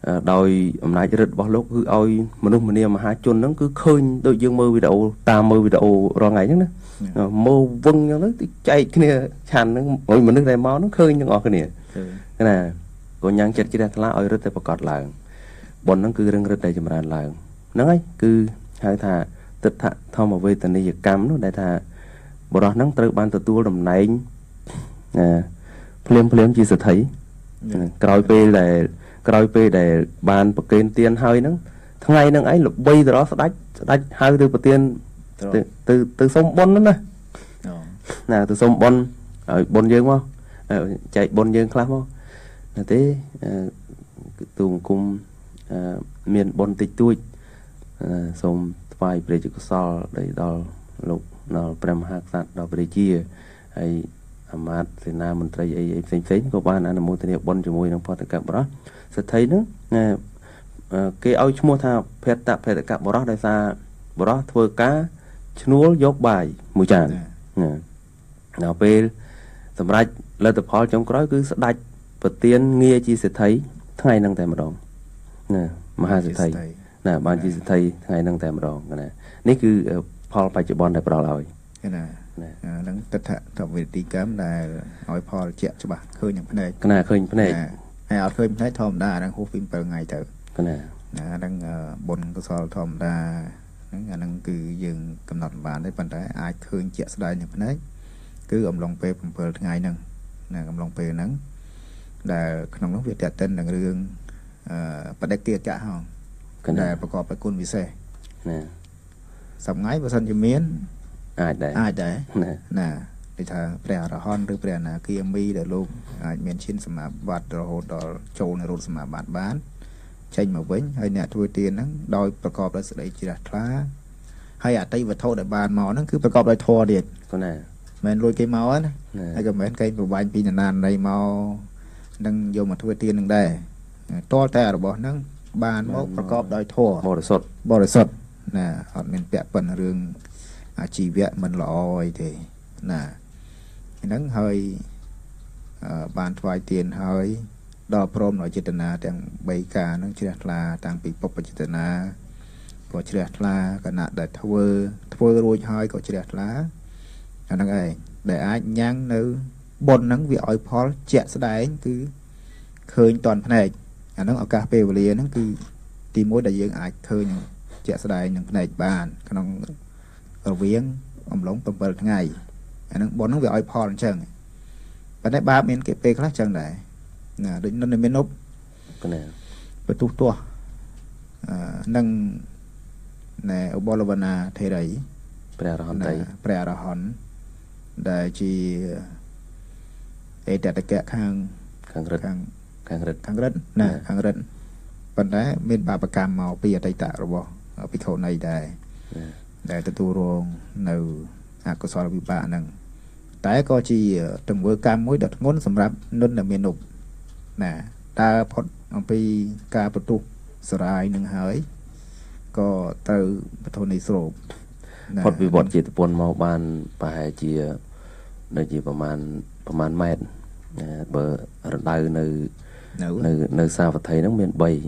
ដោយអំណាចរដ្ឋរបស់លោកគឺឲ្យមនុស្សម្នាមហាជនហ្នឹងគឺឃើញដូចយើងមើលវីដេអូតាមមើលវីដេអូរាល់ថ្ងៃហ្នឹងណាមើលវឹងអញ្ចឹងទៅចែកគ្នាឆាន់ហ្នឹងឲ្យមនុស្សដែលមកហ្នឹងឃើញទាំងអស់គ្នាណាកញ្ញាចិត្តជ្រះថ្លាឲ្យរឹតតែប្រកាសឡើងប៉ុនហ្នឹងគឺរឿងរឹតតែចម្រើនឡើងហ្នឹងហើយគឺហៅថាទិដ្ឋធម្មវេទនីយកម្មនោះដែលថាបរិះហ្នឹងត្រូវបានទទួលតំណែងភ្លាមភ្លាមជាសទ្ធិក្រោយពេលដែលក្រោយពេលដែលបានប្រគេនទានហើយហ្នឹងថ្ងៃហ្នឹងឯងល្បីទៅដល់ស្ដេចស្ដេចហៅទៅប្រទានទៅទៅទៅសុំបុណ្យហ្នឹងណាណាទៅសុំបុណ្យឲ្យបុណ្យយើងមកចែកបុណ្យយើងខ្លះមកណាទេទូបង្គំមានបុណ្យតិចតួចសូមថ្វាយព្រះជាកុសលដល់លោកដល់ព្រះមហាក្សត្រដល់ព្រះជាហើយអាមាត្យសេនាមន្ត្រីអីអីផ្សេងផ្សេងក៏បានអនុមោទនាបុណ្យជាមួយនឹងផតកបរោះសទ្ធិហ្នឹងគេឲ្យឈ្មោះថាភេតភេតកបរោះដោយសារបរោះធ្វើការឈ្នួលយកបាយមួយចានណាដល់ពេលសម្រាប់លទ្ធផលចុងក្រោយគឺស្ដេចប្រទានងារជាសទ្ធិថ្ងៃហ្នឹងតែម្ដងណាមហាសទ្ធិណាបានជាសទ្ធិថ្ងៃហ្នឹងតែម្ដងណានេះគឺផលបច្ចុប្បន្នដែលផ្ដល់ឲ្យណាហ្នឹងទិដ្ឋធម្មវេទនីយកម្មដែលឲ្យផលជាក់ច្បាស់ឃើញនឹងភ្នែកណាឃើញភ្នែកហើយអត់ឃើញភ្នែកធម្មតាហ្នឹងហូបពីbảyថ្ងៃទៅណាណាហ្នឹងបុណ្យកុសលធម្មតាហ្នឹងអាហ្នឹងគឺយើងកំណត់បានទេប៉ុន្តែអាចឃើញជាក់ស្ដែងនឹងភ្នែកគឺអំឡុងពេលbảyថ្ងៃហ្នឹងណាអំឡុងពេលហ្នឹងដែលក្នុងនោះវាតេតិននឹងរឿងអឺបដិគាចៈហងដែលប្រកបដោយគុណវិសេសណាសម្ងាយបើសិនជាមានអាចដែរអាចដែរណាដូចថាព្រះអរហន្តឬព្រះអនាគាមីដែលលោកអាចមានឈានសមាបត្តិរហូតដល់ចូលនៅរត់សមាបត្តិបានចេញមកវិញហើយអ្នកធ្វើទានហ្នឹងដោយប្រកបដោយសេចក្តីជ្រះថ្លាហើយអតីតវត្ថុដែលបានមកហ្នឹងគឺប្រកបដោយធម៌ទៀតគណាមិនលួចគេមកណាហើយក៏មិនគេប្រវាញ់ពីណានណីមកនឹងយកមកធ្វើទាននឹងដែរតលតែរបស់ហ្នឹងបានមកប្រកបដោយធម៌បរិសុទ្ធបរិសុទ្ធណាអត់មានពាក់ព័ន្ធរឿងអាជីវៈមិនល្អអីទេណាហ្នឹងហើយបានថ្វាយទានហើយដល់ព្រមដោយចេតនាទាំងបីការហ្នឹងជ្រះថ្លាតាំងពីពុព្វចេតនាក៏ជ្រះថ្លាគណៈដែលធ្វើធ្វើរួចហើយក៏ជ្រះថ្លាអាហ្នឹងឯងដែលអាចញ៉ាំងនៅបុណ្យហ្នឹងវាឲ្យផលជាក់ស្ដែងគឺឃើញតន់ភ្នែកអាហ្នឹងឱកាសពេលវេលាហ្នឹងគឺទីមួយដែលយើងអាចឃើញជាក់ស្ដែងនឹងភ្នែកបានក្នុងរវាងអំឡុងbảyថ្ងៃអាហ្នឹងបុណ្យហ្នឹងវាឲ្យផលអញ្ចឹងប៉ុន្តែបាបមានគេពេលខ្លះអញ្ចឹងដែរណាដូចនិនមានប់ណាបន្ទុះទាស់អឺនឹងណែឧបលវនាថេរីព្រះអរហន្តព្រះអរហន្តដែលជាអេតតកៈខាងខាងរឹតខាងខាងរឹតខាងរឹតណាខាងរឹតប៉ុន្តែមានបាបកម្មមកពីអតីតរបស់ភិក្ខុនីដែរដែលទទួលរងនៅអកុសលវិបាកហ្នឹងតែក៏ជាទង្វើកម្មមួយដ៏ធ្ងន់សម្រាប់នុនដែលមាននុបណាតើផុតអំពីការបន្ទុះសរាយនឹងហើយក៏ត្រូវបទនីស្រូបផុតវិវត្តជាប្រពន្ធមកបានប្រហែលជានៅជាប្រមាណប្រមាណម៉ែត្របើរណ្ដៅនៅនៅនៅសាវត្ថីហ្នឹងមាន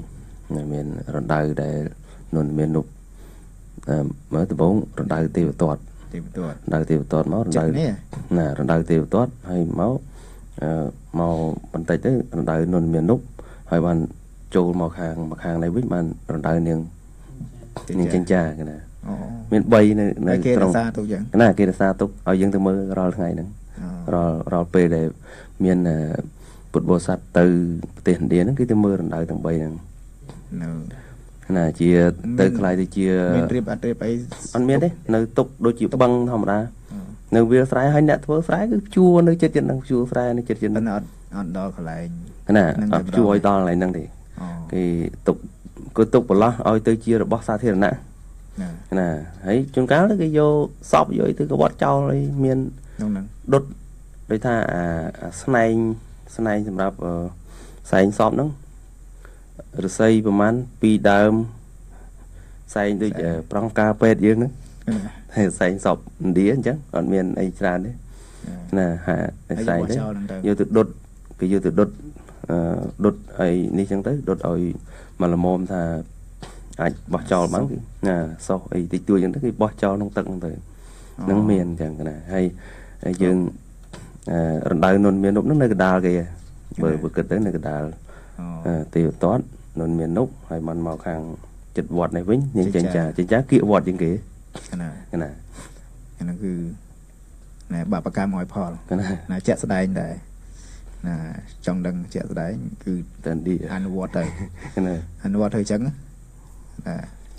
3មានរណ្ដៅដែលនុនមាននុបមើលដំបងរណ្ដៅទេវទត្តទេវទត្តរណ្ដៅទេវទត្តមករណ្ដៅណារណ្ដៅទេវទត្តហើយមកមកបន្តិចទៅរណ្ដៅនុនមាននុបហើយបានចូលមកខាងមកខាងនេះវិញបានរណ្ដៅនាងនាងចិញ្ចាគេណាមាន3នៅនៅក្នុងគេរសាទុកចឹងណាគេរសាទុកឲ្យយើងទៅមើលរាល់ថ្ងៃហ្នឹងរាល់រាល់ពេលដែលមានពុទ្ធបរិស័ទទៅប្រទេសឥណ្ឌាហ្នឹងគឺទៅមើលរណ្ដៅទាំង3ហ្នឹងណាជាទៅខ្លាយទៅជាមានរៀបអត់រៀបអីអត់មានទេនៅទុកដូចជាបឹងធម្មតានៅវាលស្រែហើយអ្នកធ្វើស្រែគឺជួនៅចិត្តចិត្តនឹងជួស្រែនៅចិត្តចិត្តនឹងអត់អត់ដល់កន្លែងណាអត់ជួឲ្យដល់កន្លែងហ្នឹងទេគេទុកគឺទុកប្រឡោះឲ្យទៅជារបស់សាធារណៈណាហើយជួនកាលគេយកសពយកទៅកវត្តចោលឲ្យមានក្នុងហ្នឹងដុតដូចថាអាស្នែងស្នែងសម្រាប់ផ្សែងសពហ្នឹងរស័យប្រហែលពីដើមផ្សែងដូចប្រងការពេទ្យយើងហ្នឹងហើយផ្សែងសពឥណ្ឌាអញ្ចឹងអត់មានអីច្រើនទេណាហាផ្សែងទេយកទៅដុតគេយកទៅដុត đốt ấy ní chẳng tới đốt ấy mà là mồm tha ai bỏ cho bắn à sau ấy thì tôi chẳng tới cái bỏ cho nông tận rồi nắng miền chẳng cái này hay dừng đào nôn miền núp nước này cái đào kìa bởi vừa kết tới này cái đào tiêu toán nôn miền núp hay mặn màu khang chật vọt này vĩnh những chén trà chén trà kia vọt những cái cái này cái này cái này cứ này bà bà cam hỏi phò này chạy ra đây này là trong đằng chạy ra đấy cứ tận đi ăn vọt đây cái này ăn vọt hơi trắng à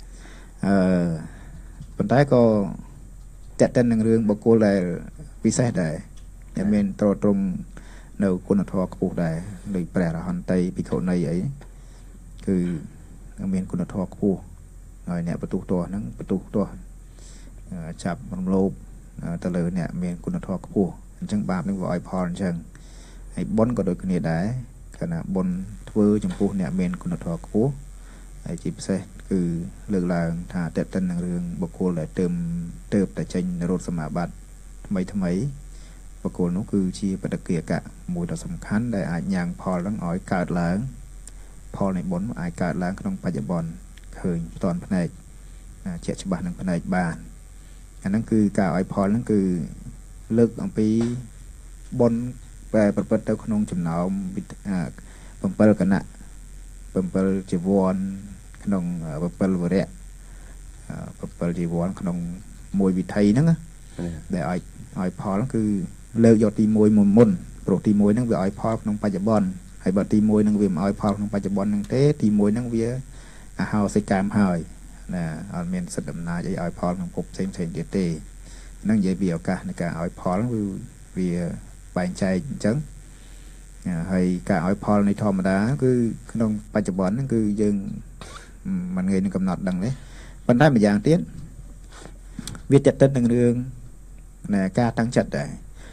ờ bên trái có chạy tên đằng rương bọc cô là vi xét đây nhà mình trò trung nấu quân thọ của đây lời bè là hòn tây bị khẩu này ấyคือមានគុណធម៌ខ្ពស់ហើយអ្នកបន្ទុះតោះហ្នឹងបន្ទុះតោះចាប់រំលោភទៅលើអ្នកមានគុណធម៌ខ្ពស់អញ្ចឹងបាបនឹងវាឲ្យផលអញ្ចឹងហើយបុណ្យក៏ដូចគ្នាដែរគណៈបុណ្យធ្វើចំពោះអ្នកមានគុណធម៌ខ្ពស់ហើយជាពិសេសគឺលើកឡើងថាតេតិននឹងរឿងបុគ្គលដែលទើបទើបតែចេញរត់សមាបត្តិថ្មីថ្មីបុគ្គលនោះគឺជាបដិគិកៈមួយដ៏សំខាន់ដែលអាចញ៉ាំងផលនឹងឲ្យកើតឡើងផលនៃបុណ្យអាចកើតឡើងក្នុងបច្ចុប្បន្នឃើញផ្ទាន់ភ្នែកជាក់ច្បាស់នឹងភ្នែកបានអាហ្នឹងគឺការឲ្យផលហ្នឹងគឺលើកអំពីបុណ្យបែបប្រព្រឹត្តទៅក្នុងចំណោម7គណៈ7ជីវ័នក្នុង7វរៈ7ជីវ័នក្នុងមួយវិធីហ្នឹងដែលឲ្យឲ្យផលគឺលើកយកទី1មុនមុនព្រោះទី1ហ្នឹងវាឲ្យផលក្នុងបច្ចុប្បន្នហើយបើទី1នឹងវាមិនឲ្យផលក្នុងបច្ចុប្បន្នហ្នឹងទេទី1នឹងវាអាហោសិកម្មហើយណាអត់មានសិទ្ធិអំណាចអីឲ្យផលក្នុងភពផ្សេងផ្សេងទៀតទេហ្នឹងនិយាយពីឱកាសនៃការឲ្យផលគឺវាបែងចែកអញ្ចឹងហើយការឲ្យផលនៃធម្មតាគឺក្នុងបច្ចុប្បន្នហ្នឹងគឺយើងមិនងាយនឹងកំណត់ដឹងទេប៉ុន្តែម្យ៉ាងទៀតវាតេតិននឹងរឿងនៃការតាំងចិត្តដែរ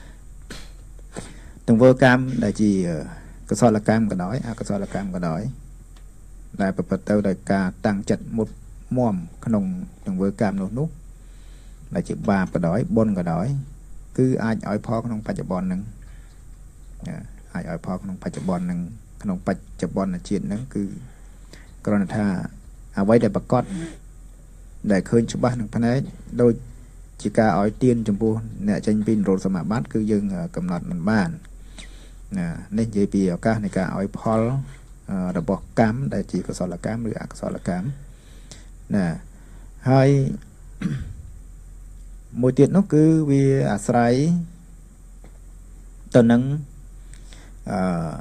ទង្វើកម្មដែលជាកុសលកម្មក៏ដោយអកុសលកម្មក៏ដោយដែលប្រព្រឹត្តទៅដោយការតាំងចិត្តមុតមមក្នុងទង្វើកម្មនោះនោះដែលជាបាបក៏ដោយបុណ្យក៏ដោយគឺអាចឲ្យផលក្នុងបច្ចុប្បន្នហ្នឹងអាចឲ្យផលក្នុងបច្ចុប្បន្នហ្នឹងក្នុងបច្ចុប្បន្នជាតិហ្នឹងគឺគ្រាន់តែថាអ្វីដែលប្រកបដែលឃើញច្បាស់នឹងភ្នែកដូចជាការឲ្យទានចំពោះអ្នកចេញពីនិរោធសមាបត្តិគឺយើងកំណត់មិនបានណានេះនិយាយពីឱកាសនៃការឲ្យផលរបស់កម្មដែលជាកុសលកម្មឬអកុសលកម្មណាហើយមួយទៀតនោះគឺវាអាស្រ័យទៅនឹងអឺ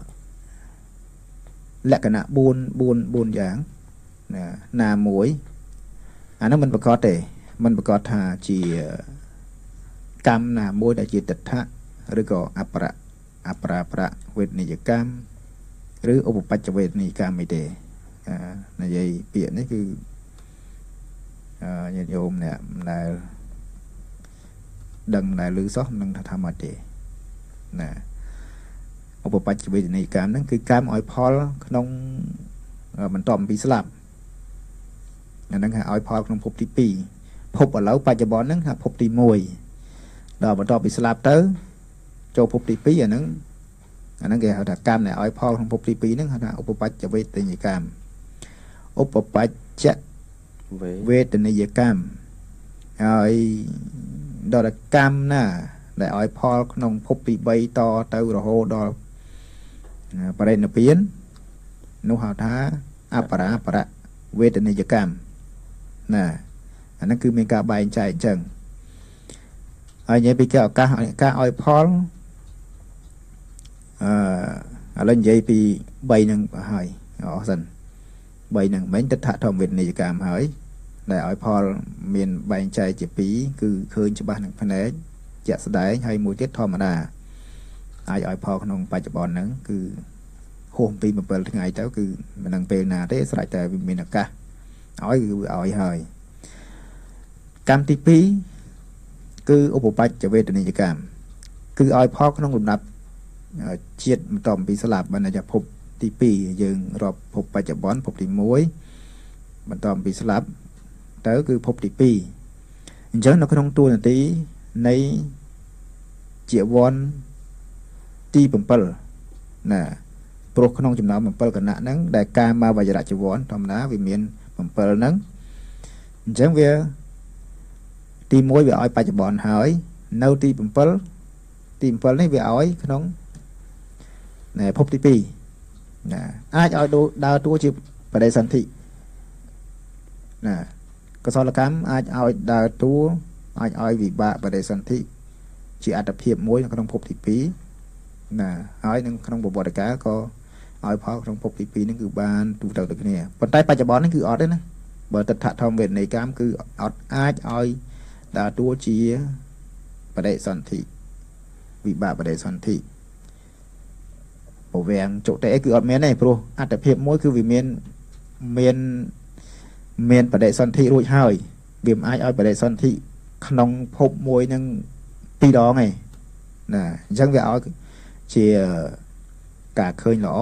លក្ខណៈ4 4 4យ៉ាងណាណាមួយអានោះមិនប្រកបទេមិនប្រកបថាជាកម្មណាមួយដែលជាទិដ្ឋៈឬក៏អបរៈអបរាប្រវេទនីយកម្មឬឧបបច្ចវេទនីយកម្មអីទេនិយាយពាក្យនេះគឺញាតិញោមអ្នកដែលដឹងដែលឮសោះនឹងថាមកទេណាឧបបច្ចវេទនីយកម្មហ្នឹងគឺកម្មឲ្យផលក្នុងបន្ទាប់ពីស្លាប់អាហ្នឹងហៅឲ្យផលក្នុងភពទី2ភពឥឡូវបច្ចុប្បន្នហ្នឹងហៅភពទី1ដល់បន្ទាប់ពីស្លាប់ទៅចូលភពទី2អាហ្នឹងអាហ្នឹងគេហៅថាកម្មដែលឲ្យផលក្នុងភពទី2ហ្នឹងហៅថាឧបបច្ចវេទនីយកម្មឧបបច្ចវេទនីយកម្មហើយដល់កម្មណាដែលឲ្យផលក្នុងភពទី3តទៅរហូតដល់បរិនិព្វាននោះហៅថាអបរាបរវេទនីយកម្មណាអាហ្នឹងគឺមានការបែងចែកអញ្ចឹងហើយនិយាយពីឱកាសការឲ្យផលអឺឥឡូវនិយាយពី3ហ្នឹងហើយអស់សិន3ហ្នឹងមិញទិដ្ឋធម្មវេទនីយកម្មហើយដែលឲ្យផលមានបែងចែកជា2គឺឃើញច្បាស់នឹងភ្នែកជាក់ស្ដែងហើយមួយទៀតធម្មតាអាចឲ្យផលក្នុងបច្ចុប្បន្នហ្នឹងគឺហួសពី7ថ្ងៃទៅគឺមិនដឹងពេលណាទេស្រេចតែវាមានឱកាសឲ្យគឺឲ្យហើយកម្មទី2គឺឧបបច្ចវេទនីយកម្មគឺឲ្យផលក្នុងលំដាប់ជាតិបន្ទាប់ពីស្លាប់បានថាភពទី2យើងរាប់ភពបច្ចុប្បន្នភពទី1បន្ទាប់ពីស្លាប់ទៅគឺភពទី2អញ្ចឹងនៅក្នុងតួនាទីនៃជីវ័នទី7ណាប្រុសក្នុងចំណោមbảyគណៈហ្នឹងដែលកាមាវយរៈជីវ័នធម្មតាវាមាន7ហ្នឹងអញ្ចឹងវាទី1វាឲ្យបច្ចុប្បន្នហើយនៅទី7ទី7នេះវាឲ្យក្នុងណែភពទី2ណាអាចឲ្យដើរតួជាបដិសន្ធិណាកុសលកម្មអាចឲ្យដើរតួអាចឲ្យវិបាកបដិសន្ធិជាអត្តភាពមួយនៅក្នុងភពទី2ណាហើយនឹងក្នុងប្រវត្តិកាលក៏ឲ្យផលក្នុងភពទី2ហ្នឹងគឺបានទូទៅដូចគ្នាប៉ុន្តែបច្ចុប្បន្ននេះគឺអត់ទេណាបើទិដ្ឋធម្មវេទនីកម្មគឺអត់អាចឲ្យដើរតួជាបដិសន្ធិវិបាកបដិសន្ធិពវាំងចុតិអីគឺអត់មានទេព្រោះអត្តភាពមួយគឺវាមានមានមានបដិសន្ធិរួចហើយវាមិនអាចឲ្យបដិសន្ធិក្នុងភពមួយនឹងពីរដងទេណាអញ្ចឹងវាឲ្យជាការឃើញល្អ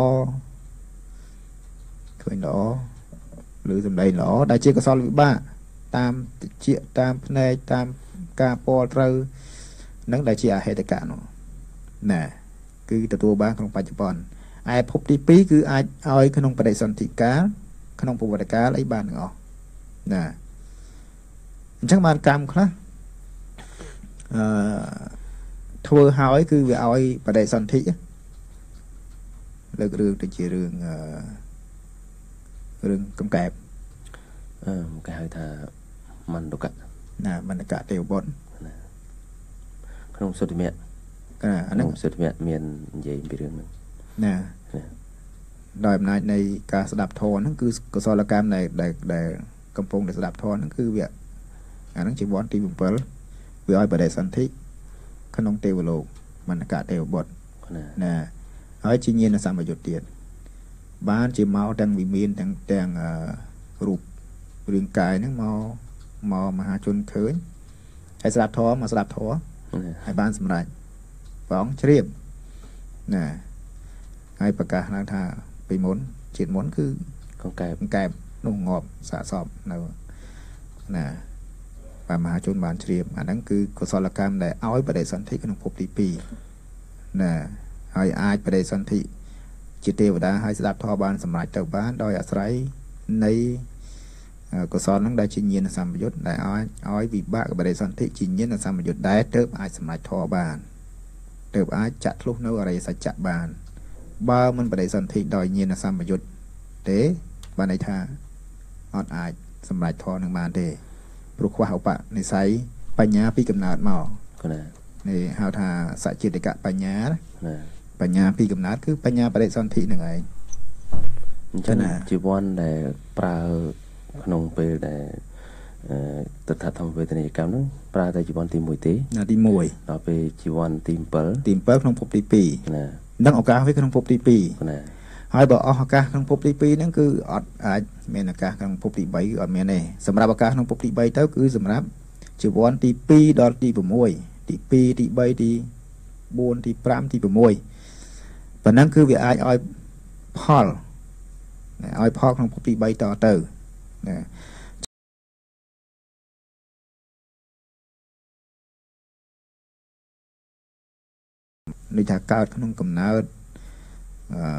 ឃើញល្អឬសម្ដីល្អដែលជាកុសលវិបាកតាមតិចតាមភ្នែកតាមការពោលត្រូវនឹងដែលជាអហេតុកៈនោះណាគឺទទួលបានក្នុងបច្ចុប្បន្នឯភពទី2គឺអាចឲ្យក្នុងបដិសន្ធិកាលក្នុងប្រវត្តិកាលអីបានទាំងអស់ណាអញ្ចឹងបានកម្មខ្លះអឺធ្វើហើយគឺវាឲ្យបដិសន្ធិលើករឿងទៅជារឿងអឺរឿងកំកែបអឺគេហៅថាមន្តកៈណាមន្តកៈទេវបុត្រក្នុងសុទ្ធិមៈអាហ្នឹងសុទ្ធិមៈមាននិយាយពីរឿងហ្នឹងណាដោយអំណាចនៃការស្ដាប់ធម៌ហ្នឹងគឺកុសលកម្មដែលដែលកំពុងតែស្ដាប់ធម៌ហ្នឹងគឺវាអាហ្នឹងជាវ័នទី7វាឲ្យបដិសន្ធិក្នុងទេវលោកមន្តកៈទេវបុត្រណាហើយជាញាណសម្បយុទ្ធទៀតបានជាមកទាំងវិមានទាំងទាំងរូបរាងកាយហ្នឹងមកមកមហាជនឃើញហើយស្ដាប់ធម៌មកស្ដាប់ធម៌ហើយបានសម្រេចព្រះអង្គជ្រាបណាហើយប្រកាសឡើងថាពីមុនជាតិមុនគឺកង្កែបកង្កែបនោះងាប់សាកសពនៅណាបាទមហាជនបានជ្រាបអាហ្នឹងគឺកុសលកម្មដែលឲ្យបដិសន្ធិក្នុងភពទី2ណាហើយអាចបដិសន្ធិជាទេវតាហើយស្ដាប់ធម៌បានសម្រេចទៅបានដោយអាស្រ័យនៃកុសលហ្នឹងដែលជាញាណសម្បយុទ្ធដែលអាចឲ្យវិបាកបដិសន្ធិជាញាណសម្បយុទ្ធដែលទើបអាចសម្រេចធម៌បានទើបអាចចាក់ធ្លុះនៅអរិយសច្ចៈបានបើមិនបដិសន្ធិដោយញាណសម្បយុទ្ធទេបានន័យថាអត់អាចសម្រេចធម៌នឹងបានទេព្រោះខ្វះឧបនិស្ស័យបញ្ញាពីកំណើតមកណានេះហៅថាសច្ចេតិកៈបញ្ញាណាបញ្ញាពីកំណើតគឺបញ្ញាបដិសន្ធិនឹងឯងអញ្ចឹងជីវ័នដែលប្រើក្នុងពេលដែលទិដ្ឋធម្មវេទនីកម្មហ្នឹងប្រើតែជីវ័នទី1ទេណាទី1 ដល់ពេលជីវ័នទី7 ទី7ក្នុងភពទី2 ណានឹងឱកាសវាក្នុងភពទី 2ណាហើយបើអស់ឱកាសក្នុងភពទី2ហ្នឹងគឺអត់អាចមានឱកាសក្នុងភពទី3គឺអត់មានទេសម្រាប់ឱកាសក្នុងភពទី3ទៅគឺសម្រាប់ជីវ័នទី2ដល់ទី6ទី2ទី3ទី4ទី5ទី6ប៉ុណ្ណឹងគឺវាអាចឲ្យផលឲ្យផលក្នុងភពទី3តទៅណានេះថាកើតក្នុងកំណើតអឺ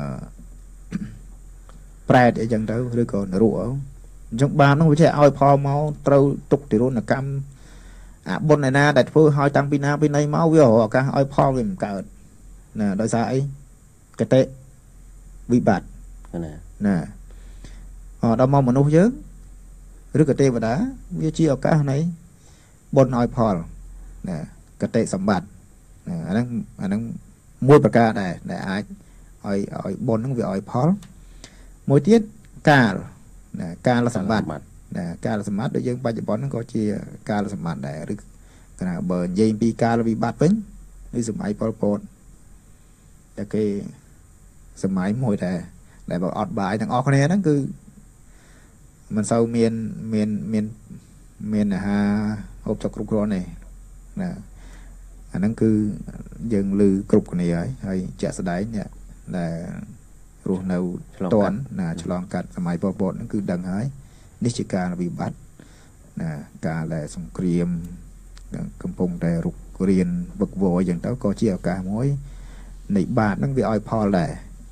ប្រែតអីចឹងទៅឬក៏នរកអញ្ចឹងបាននោះវាចេះឲ្យផលមកត្រូវទុកទិរណកម្មអាបុណ្យឯណាដែលធ្វើឲ្យតាំងពីណាពីណីមកវារកឱកាសឲ្យផលវាមិនកើតណាដោយសារអីកតេវិបត្តិណាណាអត់ដល់មកមនុស្សយើងឬក៏ទេវតាវាជាឱកាសនៃបុណ្យឲ្យផលណាកតេសម្បត្តិអាហ្នឹងអាហ្នឹងមួយប្រការដែរដែលអាចឲ្យឲ្យបុណ្យហ្នឹងវាឲ្យផលមួយទៀតកាលណាកាលសម្បត្តិណាកាលសម្បត្តិដូចយើងបច្ចុប្បន្នហ្នឹងក៏ជាកាលសម្បត្តិដែរឬគណៈបើនិយាយពីកាលវិបត្តិវិញនេះសម័យប៉ុលពតតែគេសម័យមួយដែរដែលបើអត់បាយទាំងអស់គ្នាហ្នឹងគឺមិនសូវមានមានមានមានអាហារហូបចុកគ្រប់គ្រាន់ទេណាអាហ្នឹងគឺយើងឮគ្រប់គ្នាហើយហើយជាក់ស្ដែងនេះដែលរស់នៅតន់ណាឆ្លងកាត់សម័យប៉ុលពតហ្នឹងគឺដឹងហើយនេះជាការវិបត្តិណាការដែលសង្គ្រាមកំពុងតែរុករៀនវឹកវរអញ្ចឹងទៅក៏ជាឱកាសមួយនៃបាតហ្នឹងវាឲ្យផលដែរ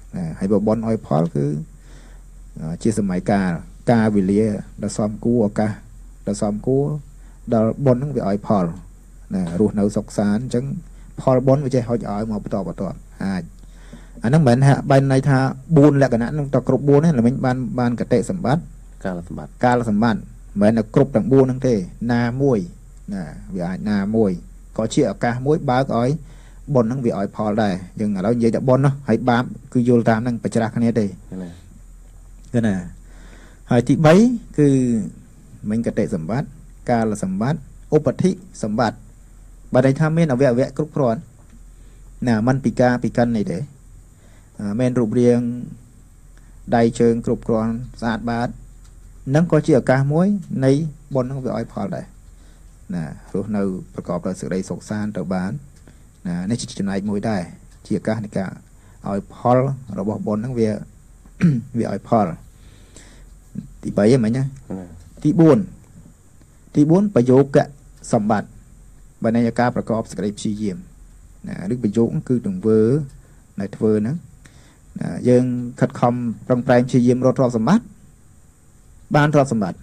ហើយបើបនឲ្យផលគឺជាសម័យកាលការវេលាដល់សំគួរឱកាសដល់សំគួរដល់បនហ្នឹងវាឲ្យផលណារស់នៅសុខសាន្តអញ្ចឹងផលបនវាចេះហុចឲ្យមកបន្តបន្តអាចអាហ្នឹងមិនមែនបែរន័យថាបួនលក្ខណៈហ្នឹងតគ្រប់បួនទេល្មិញបានបានកតិសម្បត្តិកាលសម្បត្តិកាលសម្បត្តិមិនមែនតែគ្រប់ទាំងបួនហ្នឹងទេណាមួយណាវាអាចណាមួយក៏ជាឱកាសមួយបើកឲ្យបុណ្យហ្នឹងវាឲ្យផលដែរយើងឥឡូវនិយាយតែបុណ្យនោះហើយបាបគឺយល់តាមហ្នឹងប្រច្រាស់គ្នាទេគឺណាហើយទី3គឺមិញកតិសម្បត្តិកាលសម្បត្តិឧបធិសម្បត្តិបើន័យថាមានអវយវៈគ្រប់គ្រាន់ណាมันពិការពិកិននេះទេមានរូបរាងដៃជើងគ្រប់គ្រាន់ស្អាតបាតនឹងក៏ជាឱកាសមួយនៃបុណ្យហ្នឹងវាឲ្យផលដែរណារស់នៅប្រកបដោយសេចក្តីសុខសាន្តទៅបានណានេះជាចំណែកមួយដែរជាឱកាសនៃការឲ្យផលរបស់បុណ្យហ្នឹងវាវាឲ្យផលទី3ហ្នឹងមិញណាទី4ទី4ប្រយោគសម្បត្តិបើន័យការប្រកបសេចក្តីព្យាយាមណាឬប្រយោគគឺទង្វើនៃធ្វើហ្នឹងណាយើងខិតខំប្រឹងប្រែងព្យាយាមរកទ្រព្យសម្បត្តិបានទ្រព្យសម្បត្តិ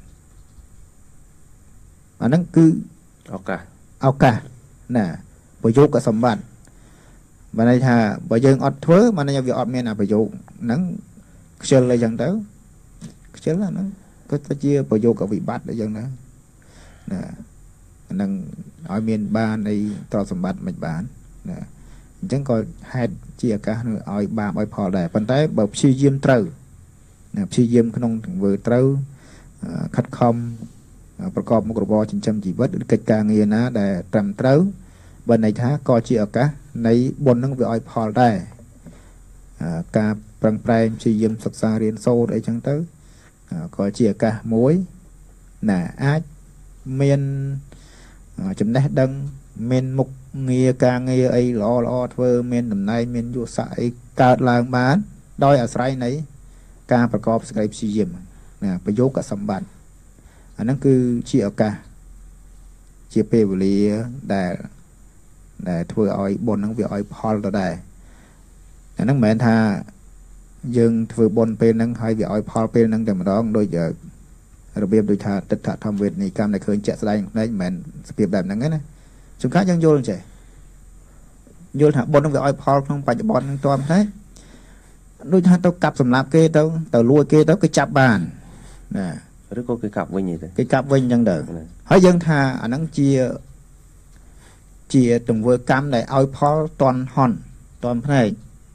អាហ្នឹងគឺឱកាសឱកាសណាប្រយោគសម្បត្តិបើន័យថាបើយើងអត់ធ្វើបើន័យវាអត់មានអាប្រយោគហ្នឹងខ្ជិលអីចឹងទៅខ្ជិលហ្នឹងក៏ទៅជាប្រយោគវិបត្តិអីចឹងដែរណាហ្នឹងឲ្យមានបាននៃទ្រព្យសម្បត្តិមិនបានណាអញ្ចឹងក៏ហេតុជាឱកាសឲ្យបាបឲ្យផលដែរប៉ុន្តែបើព្យាយាមត្រូវណាព្យាយាមក្នុងទង្វើត្រូវខិតខំប្រកបមុខរបរចិញ្ចឹមជីវិតឬកិច្ចការងារណាដែលត្រឹមត្រូវបើន័យថាក៏ជាឱកាសនៃបុណ្យនឹងវាឲ្យផលដែរការប្រឹងប្រែងព្យាយាមសិក្សារៀនសូត្រអីចឹងទៅក៏ជាឱកាសមួយណាអាចមានចំណេះដឹងមានមុខងារការងារអីល្អល្អធ្វើមានតំណែងមានយុស័ក្តិអីកើតឡើងបានដោយអាស្រ័យនៃការប្រកបសេចក្តីព្យាយាមណាប្រយោគសម្បត្តិអាហ្នឹងគឺជាឱកាសជាពេលវេលាដែលដែលធ្វើឲ្យបុណ្យហ្នឹងវាឲ្យផលទៅដែរអាហ្នឹងមិនមែនថាយើងធ្វើបុណ្យពេលហ្នឹងហើយវាឲ្យផលពេលហ្នឹងតែម្ដងដូចរបៀបដូចថាទិដ្ឋធម្មវេទនីកម្មដែលឃើញជាក់ស្ដែងហ្នឹងមិនមែនសភាពបែបហ្នឹងទេណាជួនកាលយើងយល់ចេះយល់ថាបុណ្យហ្នឹងវាឲ្យផលក្នុងបច្ចុប្បន្នហ្នឹងតើតែដូចថាទៅកាប់សម្លាប់គេទៅទៅលួចគេទៅគេចាប់បានណាឬក៏គេកាប់វិញទេគេកាប់វិញអញ្ចឹងទៅហើយយើងថាអាហ្នឹងជាជាទង្វើកម្មដែលឲ្យផលតន់ហន់តន់ភ្នែក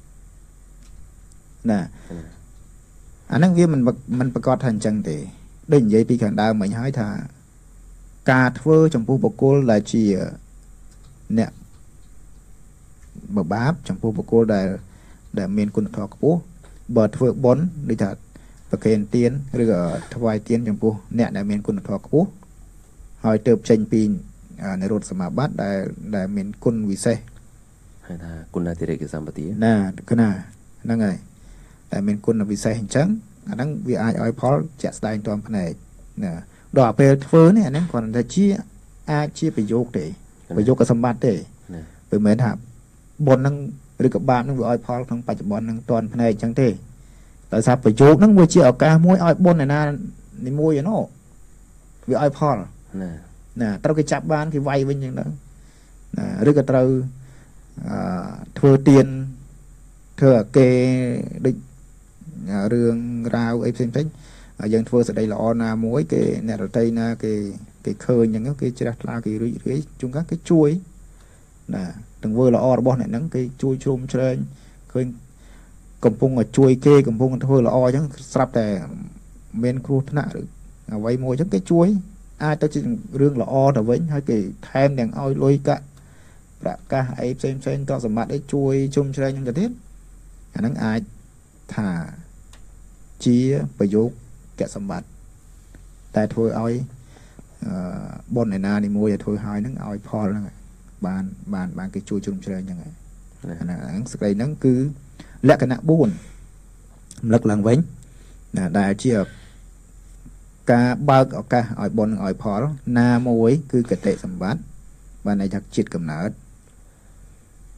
ណាអាហ្នឹងវាមិនមិនប្រកាសថាអញ្ចឹងទេដូចនិយាយពីខាងដើមមិញហើយថាការធ្វើចំពោះបុគ្គលដែលជាអ្នកបបាបចំពោះបុគ្គលដែលដែលមានគុណធម៌ខ្ពស់បើធ្វើបុណ្យដូចថាប្រគេនទានឬក៏ថ្វាយទានចំពោះអ្នកដែលមានគុណធម៌ខ្ពស់ហើយទៅចេញពីនិរោធសមាបត្តិដែលដែលមានគុណវិសេសហៅថាគុណអតិរេកសម្បត្តិណាគឺណាហ្នឹងហើយតែមានគុណវិសេសអញ្ចឹងអាហ្នឹងវាអាចឲ្យផលជាក់ស្ដែងតាមផ្នែកណាដល់ពេលធ្វើនេះអាហ្នឹងគ្រាន់តែជាអាចជាប្រយោគទេប្រយោគសម្បត្តិទេវាមិនមែនថាបុណ្យហ្នឹងឬក៏បាបហ្នឹងវាឲ្យផលក្នុងបច្ចុប្បន្នហ្នឹងតាន់ផ្នែកអញ្ចឹងទេដោយសារប្រយោគហ្នឹងវាជាឱកាសមួយឲ្យបុណ្យឯណានីមួយឯណោះវាឲ្យផលណាណាត្រូវគេចាប់បានគេវាយវិញអញ្ចឹងទៅណាឬក៏ត្រូវអឺធ្វើទៀនធ្វើអាគេដូចរឿងរ៉ាវអីផ្សេងផ្សេងយើងធ្វើសេចក្តីល្អណាមួយគេអ្នករតីណាគេគេឃើញអញ្ចឹងគេជ្រះថ្លាគេរីករាយជួនកាលគេជួយណាទង្វើល្អរបស់អ្នកហ្នឹងគេជួយជ្រោមជ្រែងឃើញកំពុងតែជួយគេកំពុងធ្វើល្អអញ្ចឹងស្រាប់តែមានគ្រោះថ្នាក់ឬអ្វីមួយអញ្ចឹងគេជួយអាចទៅជារឿងល្អទៅវិញហើយគេថែមទាំងឲ្យលុយកាក់ប្រកាសអីផ្សេងផ្សេងទ្រព្យសម្បត្តិអីជួយជុំជ្រែងហ្នឹងទៅទៀតអាហ្នឹងអាចថាជាប្រយោគកសម្បត្តិតែធ្វើឲ្យអឺបុណ្យឯណានីមួយឲ្យធ្វើឲ្យហ្នឹងឲ្យផលហ្នឹងបានបានបានគេជួយជុំជ្រែងហ្នឹងហើយហ្នឹងសេចក្តីហ្នឹងគឺលក្ខណៈបួនរំលឹកឡើងវិញណាដែលជាការបើកឱកាសឲ្យបុណ្យឲ្យផលណាមួយគឺកតិសម្បត្តិបានន័យថាជាតិកំណើត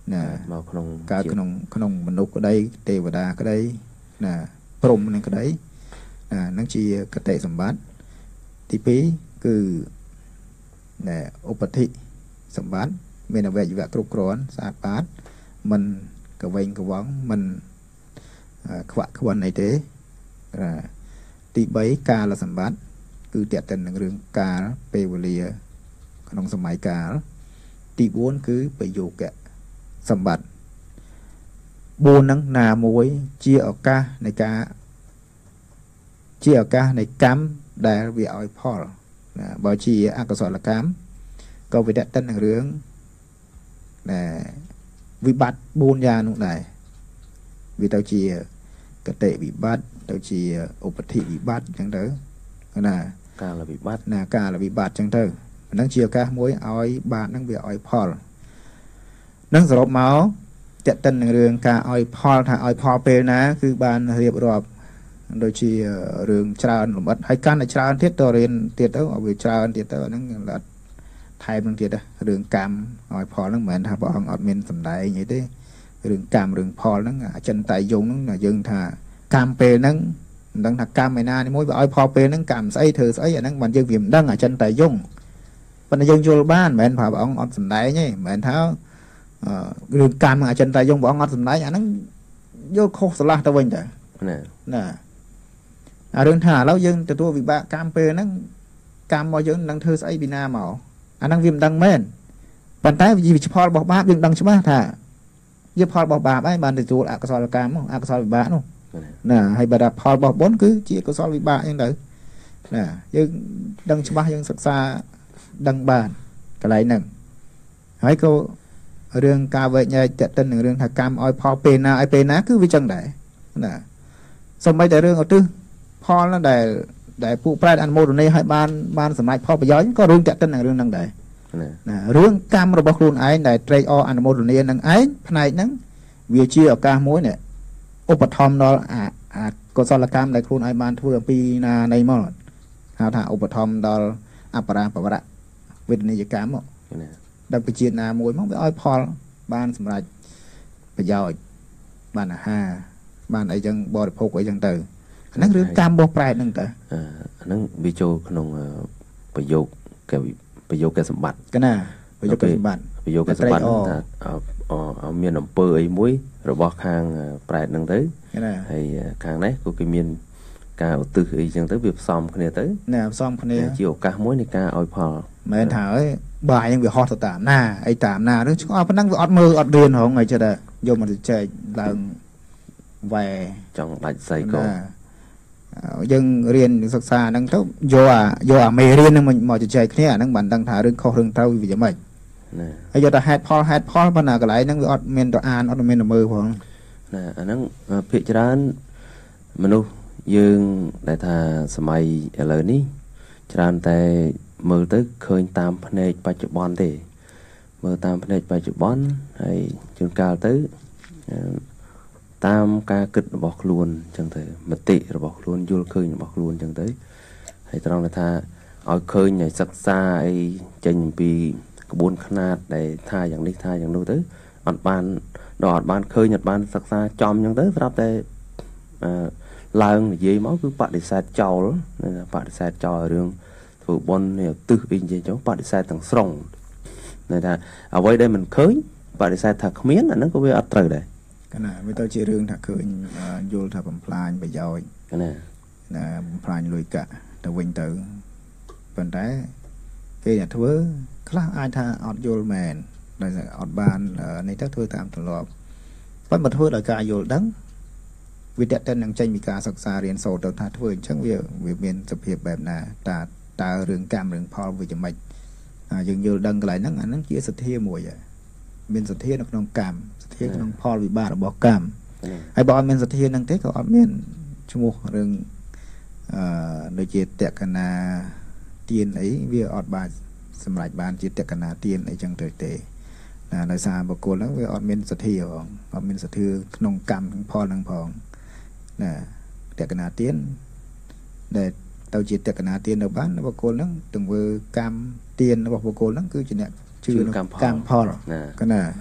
មកក្នុងកើតក្នុងក្នុងមនុស្សក្តីទេវតាក្តីណាព្រំនឹងក្តីណានឹងជាកតិសម្បត្តិទីពីរគឺណែឧបតិសម្បត្តិមានអវយវៈគ្រប់គ្រាន់ស្អាតបាតមិនកវែងកវងមិនខ្វាក់ខ្វិនអីទេទីបីកាលសម្បត្តិគឺតេតិននឹងរឿងកាលពេលវេលាក្នុងសម័យកាលទីបួនគឺប្រយោគៈសម្បត្តិបួនហ្នឹងណាមួយជាឱកាសនៃការជាឱកាសនៃកម្មដែលវាឲ្យផលណាបើជាអកុសលកម្មក៏វាតេតិននឹងរឿងដែលវិបត្តិបួនយ៉ាងនោះដែរវាទៅជាកតិវិបត្តិទៅជាឧបតិវិបត្តិអញ្ចឹងទៅណាកាលវិបត្តិណាកាលវិបត្តិអញ្ចឹងទៅហ្នឹងជាឱកាសមួយឲ្យបាទហ្នឹងវាឲ្យផលនឹងសរុបមកតេតិននឹងរឿងការឲ្យផលថាឲ្យផលពេលណាគឺបានរៀបរាប់ដូចជារឿងច្រើនលម្អិតហើយកាន់តែច្រើនទៀតទៅរៀនទៀតទៅឲ្យវាច្រើនទៀតទៅហ្នឹងល្អិតថែមនឹងទៀតរឿងកម្មឲ្យផលហ្នឹងមិនមែនថាព្រះអង្គអត់មានសម្ដែងអីទេរឿងកម្មរឿងផលហ្នឹងអចិន្ត្រៃយងហ្នឹងយើងថាកម្មពេលហ្នឹងមិនដឹងថាកម្មឯណានេះមួយវាឲ្យផលពេលហ្នឹងកម្មស្អីធ្វើស្អីអាហ្នឹងមិនយើងវាមិនដឹងអចិន្ត្រៃយងប៉ុន្តែយើងយល់បានមិនមែនថាព្រះអង្គអត់សម្ដែងទេមិនមែនថារឿងកម្មអចិន្ត្រៃយងព្រះអង្គអត់សម្ដែងអាហ្នឹងយល់ខុសឆ្លាស់ទៅវិញតើណាណាអារឿងថាឥឡូវយើងទទួលវិបាកកម្មពេលហ្នឹងកម្មរបស់យើងនឹងធ្វើស្អីពីណាមកអាហ្នឹងវាមិនដឹងមែនប៉ុន្តែវិជាផលរបស់បាបយើងដឹងច្បាស់ថាជាផលរបស់បាបហើយបានទទួលអកុសលកម្មអកុសលវិបាកនោះណាហើយបើថាផលរបស់បុណ្យគឺជាកុសលវិបាកអញ្ចឹងទៅណាយើងដឹងច្បាស់យើងសិក្សាដឹងបានកន្លែងហ្នឹងហើយក៏រឿងការវែកញែកតេតិននឹងរឿងថាកម្មឲ្យផលពេលណាឲ្យពេលណាគឺវាចឹងដែរណាសូម្បីតែរឿងឧទ្ទិសផលហ្នឹងដែលដែលពួកប្រែតអនុមោទនាឲ្យបានបានសម្រេចផលប្រយោជន៍ក៏រឿងតេតិននឹងរឿងហ្នឹងដែរណារឿងកម្មរបស់ខ្លួនឯងដែលត្រេកអរអនុមោទនានឹងឯងផ្នែកហ្នឹងវាជាឱកាសមួយនេះឧបត្ថម្ភដល់អាកុសលកម្មដែលខ្លួនឯងបានធ្វើអំពីណានៃមកហៅថាឧបត្ថម្ភដល់អបរាបវរៈវេទនីយកម្មមកដល់ប្រជាណាមួយមកវាឲ្យផលបានសម្រេចប្រយោជន៍បានអាហារបានអីចឹងបរិភោគអីចឹងទៅអាហ្នឹងរឿងកម្មរបស់ប្រែតហ្នឹងទៅអាហ្នឹងវាចូលក្នុងប្រយោគកប្រយោគសម្បត្តិកណាប្រយោគសម្បត្តិប្រយោគសម្បត្តិថាមានអំពើអីមួយរបស់ខាងប្រែតហ្នឹងទៅហើយខាងនេះក៏គេមានការឧទ្ទិសអីចឹងទៅវាផ្សំគ្នាទៅណាផ្សំគ្នាជាឱកាសមួយនៃការឲ្យផលមិនមែនថាអើយបាយហ្នឹងវាហោះទៅតាមណាអីតាមណាឬឆ្ងល់ប៉ុណ្ណឹងវាអត់មើលអត់រៀនហងហើយចេះតែយកមកចែកឡើងវ៉ែចង់ដាច់ស្អីក៏យើងរៀនសិក្សាហ្នឹងទៅយកអាយកអាមេរៀនហ្នឹងមកចែកគ្នាអាហ្នឹងបានដឹងថារឿងខុសរឿងត្រូវវាយ៉ាងម៉េចណាហើយយកតែហេតុផលហេតុផលប៉ុន្តែកន្លែងហ្នឹងវាអត់មានទៅអានអត់មានទៅមើលផងណាអាហ្នឹងភាគច្រើនមនុស្សយើងដែលថាសម័យឥឡូវនេះច្រើនតែមើលទៅឃើញតាមភ្នែកបច្ចុប្បន្នទេមើលតាមភ្នែកបច្ចុប្បន្នហើយជួនកាលទៅតាមការគិតរបស់ខ្លួនអញ្ចឹងទៅមតិរបស់ខ្លួនយល់ឃើញរបស់ខ្លួនអញ្ចឹងទៅហើយត្រង់ថាឲ្យឃើញឲ្យសិក្សាអីចេញអំពីក្បួនខ្នាតដែលថាយ៉ាងនេះថាយ៉ាងនោះទៅអត់បានដល់អត់បានឃើញអត់បានសិក្សាចំអញ្ចឹងទៅស្រាប់តែអឺឡើងនិយាយមកគឺបដិសេធចោលបដិសេធចោលរឿងធ្វើបុណ្យនេះទឹះអីនិយាយចឹងបដិសេធទាំងស្រុងន័យថាអ្វីដែលមិនឃើញបដិសេធថាគ្មានអាហ្នឹងក៏វាអត់ត្រូវដែរកណាវាទៅជារឿងថាឃើញយល់ថាបំផ្លាញប្រយោជន៍កណាណាបំផ្លាញលុយកាក់ទៅវិញទៅប៉ុន្តែគេអ្នកធ្វើខ្លះអាចថាអត់យល់មែនដោយសារអត់បាននេះទៅធ្វើតាមទម្លាប់ប៉ុន្តែបើធ្វើដោយការយល់ដឹងវាតេតិននឹងចេញពីការសិក្សារៀនសូត្រទៅថាធ្វើអញ្ចឹងវាវាមានសភាពបែបណាតើតើរឿងកម្មរឿងផលវាយ៉ាងម៉េចយើងយល់ដឹងកន្លែងហ្នឹងអាហ្នឹងជាសទ្ធាមួយមានសទ្ធានៅក្នុងកម្មសទ្ធាក្នុងផលវិបាករបស់កម្មហើយបើអត់មានសទ្ធាហ្នឹងទេក៏អត់មានឈ្មោះរឿងអឺដូចជាតក្កណាទានអីវាអត់បានសម្រេចបានជាតក្កណាទានអីចឹងទៅទេណាដោយសារបុគ្គលហ្នឹងវាអត់មានសទ្ធាផងអត់មានសទ្ធាក្នុងកម្មនិងផលហ្នឹងផងណាតក្កណាទានដែលទៅជាតក្កណាទាននៅបានបុគ្គលហ្នឹងទង្វើកម្មទានរបស់បុគ្គលហ្នឹងគឺជាអ្នកជឿកម្មកម្មផលកណាអ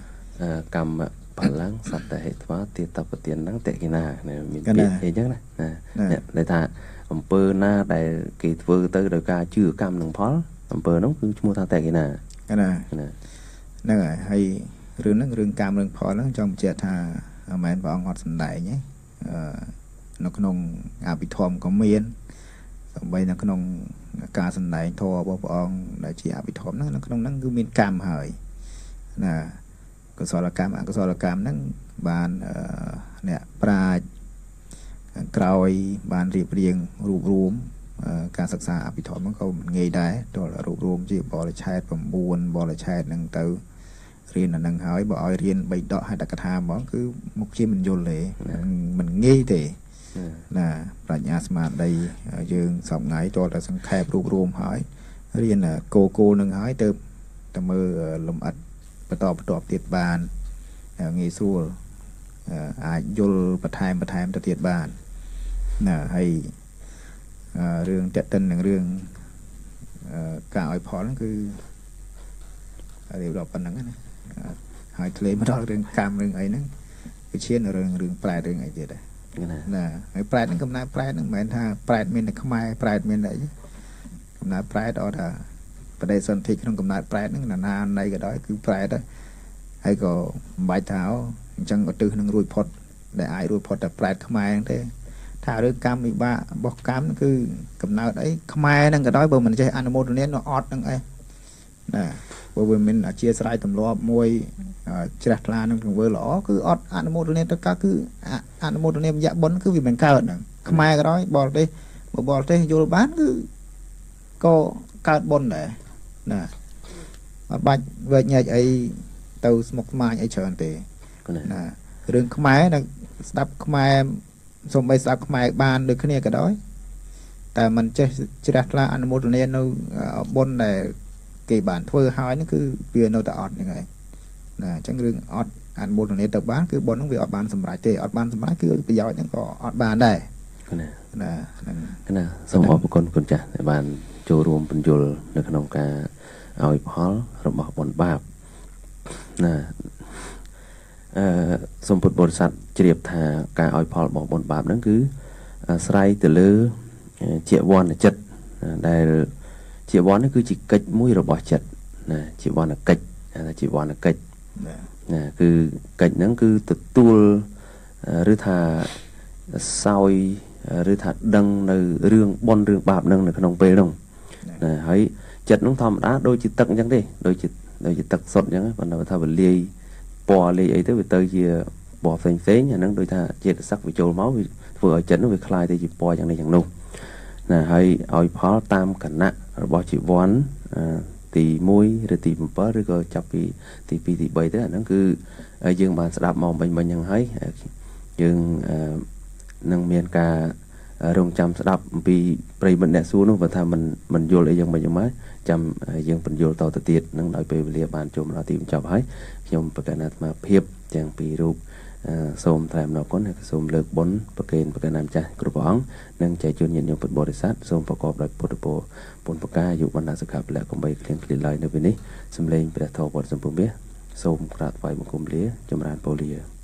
កម្មបលាំងសត្វហេតុទាតបទានហ្នឹងតេកិណាមានពាក្យអីចឹងណាណាដែលថាអំពើណាដែលគេធ្វើទៅដោយការជឿកម្មនឹងផលអំពើហ្នឹងគឺឈ្មោះថាតេកិណាណាហ្នឹងហើយហើយរឿងហ្នឹងរឿងកម្មរឿងផលហ្នឹងចង់បញ្ជាក់ថាអមែនព្រះអង្គអត់សំដែងទេនៅក្នុងអភិធម្មក៏មានសូម្បីនៅក្នុងការសំដែងធម៌របស់ព្រះអង្គដែលជាអភិធម្មហ្នឹងនៅក្នុងហ្នឹងគឺមានកម្មហើយណាកុសលកម្មអកុសលកម្មហ្នឹងបានអ្នកប្រាជ្ញក្រោយបានរៀបរៀងរូបរួមការសិក្សាអភិធម្មហ្នឹងក៏មិនងាយដែរតើរូបរួមជាបរិឆេទ៩បរិឆេទហ្នឹងទៅរៀនអាហ្នឹងហើយបើឲ្យរៀនបីដកហត្ថកថាហ្មងគឺមុខជាមិនយល់ទេមិនងាយទេណាប្រាជ្ញាស្មារតីយើងសពថ្ងៃតើតែសង្ខេបរូបរួមហើយរៀនគោលគោលនឹងហើយទៅទៅមើលលំអិតបន្តបន្តទៀតបានងាយស្រួលអាចយល់បន្ថែមបន្ថែមទៅទៀតបានណាហើយរឿងតេតិននឹងរឿងការឲ្យផលហ្នឹងគឺរៀបរាប់ប៉ុណ្ណឹងណាហើយធ្លាយមកដល់រឿងកម្មរឿងអីហ្នឹងគឺឈានរឿងរឿងប្រែតរឿងអីទៀតដែរណាហើយប្រែតហ្នឹងកំណើប្រែតហ្នឹងមិនមែនថាប្រែតមានតែខ្មែរប្រែតមានតែអីកំណើប្រែតអត់ថាបដិសន្ធិក្នុងកំណើប្រែតហ្នឹងណាណាណីក៏ដោយគឺប្រែតដែរហើយក៏មិនបាច់ថាអញ្ចឹងឧទ្ទិសនឹងរួចផុតដែលអាចរួចផុតតែប្រែតខ្មែរហ្នឹងទេថារឿងកម្មវិបាករបស់កម្មគឺកំណើតអីខ្មែរហ្នឹងក៏ដោយបើមិនចេះអនុមោទនានៅអត់ហ្នឹងអីណាបើវាមានអធិស្ឋានទម្លាប់មួយជ្រះថ្លានឹងធ្វើល្អគឺអត់អនុមោទនាទៅកើតគឺអនុមោទនាមយៈបុណ្យគឺវាមិនកើតហ្នឹងខ្មែរក៏ដោយបរទេសបើបរទេសយល់បានគឺក៏កើតបុណ្យដែរណាអត់បាច់វែកញែកអីទៅស្មុគស្មាញអីច្រើនទេណារឿងខ្មែរដែលស្ដាប់ខ្មែរសូម្បីស្ដាប់ខ្មែរបានដូចគ្នាក៏ដោយតែมันចេះជ្រះថ្លាអនុមោទនានៅបុណ្យដែលគេបានធ្វើហើយហ្នឹងគឺវានៅតែអត់ហ្នឹងហើយណាអញ្ចឹងរឿងអត់អនុមោទនាទៅបានគឺបុណ្យហ្នឹងវាអត់បានសម្រេចទេអត់បានសម្រេចគឺប្រយោជន៍ហ្នឹងក៏អត់បានដែរណាណាហ្នឹងណាសូមអរគុណគុណចាស់ដែលបានចូលរួមបញ្យលនៅក្នុងការឲ្យផលរបស់បុណ្យបាបណាអឺសូមពុទ្ធបរិស័ទជ្រាបថាការឲ្យផលរបស់បុណ្យបាបហ្នឹងគឺអាស្រ័យទៅលើជាវណ្ណចិត្តដែលជាវណ្ណនេះគឺជាកិច្ចមួយរបស់ចិត្តណាជាវណ្ណកិច្ចថាជាវណ្ណកិច្ចណាគឺកិច្ចហ្នឹងគឺទទួលឬថាសោយឬថាដឹងនៅរឿងបុណ្យរឿងបាបហ្នឹងនៅក្នុងពេលហ្នឹងណាហើយចិត្តហ្នឹងធម្មតាដូចជាទឹកអញ្ចឹងទេដូចជាដូចជាទឹកសុទ្ធអញ្ចឹងប៉ុន្តែថាវាលាយពណ៌លាយអីទៅវាទៅជាពណ៌ផ្សេងផ្សេងអាហ្នឹងដូចថាចេតសិកវាចូលមកវាធ្វើឲ្យចិត្តហ្នឹងវាคล้ายទៅជាពណ៌យ៉ាងនេះយ៉ាងនោះណាហើយឲ្យផលតាមគណៈរបស់ជីវ័នទីមួយឬទីbảyឬក៏ចាប់ពីទីពីរទីបីទៅអាហ្នឹងគឺយើងបានស្ដាប់មកមិញមិញហ្នឹងហើយយើងនឹងមានការរងចាំស្ដាប់អំពីប្រិយមិត្តអ្នកសួរនោះបើថាមិនមិនយល់អីយ៉ាងម៉េចយ៉ាងម៉េចចាំយើងបញ្យល់តទៅទៀតនឹងដោយពេលវេលាបានចូលមកដល់ទីបញ្ចប់ហើយខ្ញុំប្រកាសអាត្មាភាពទាំងពីររូបសូមថ្លែងអំណរគុណហើយសូមលើកបុណ្យប្រគេនប្រកាសណាមចាស់គ្រប់ព្រះអង្គនិងចែកជូនញាតិញោមពុទ្ធបរិស័ទសូមប្រកបដោយពុទ្ធពរពុនប្រការយុវណ្ណសុខៈពលៈកំបីគ្លៀងគ្លីឡើយនៅពេលនេះសំឡេងព្រះធម៌វត្តសម្ពុំមាសសូមក្រាបថ្វាយបង្គំលាចម្រើនពរលា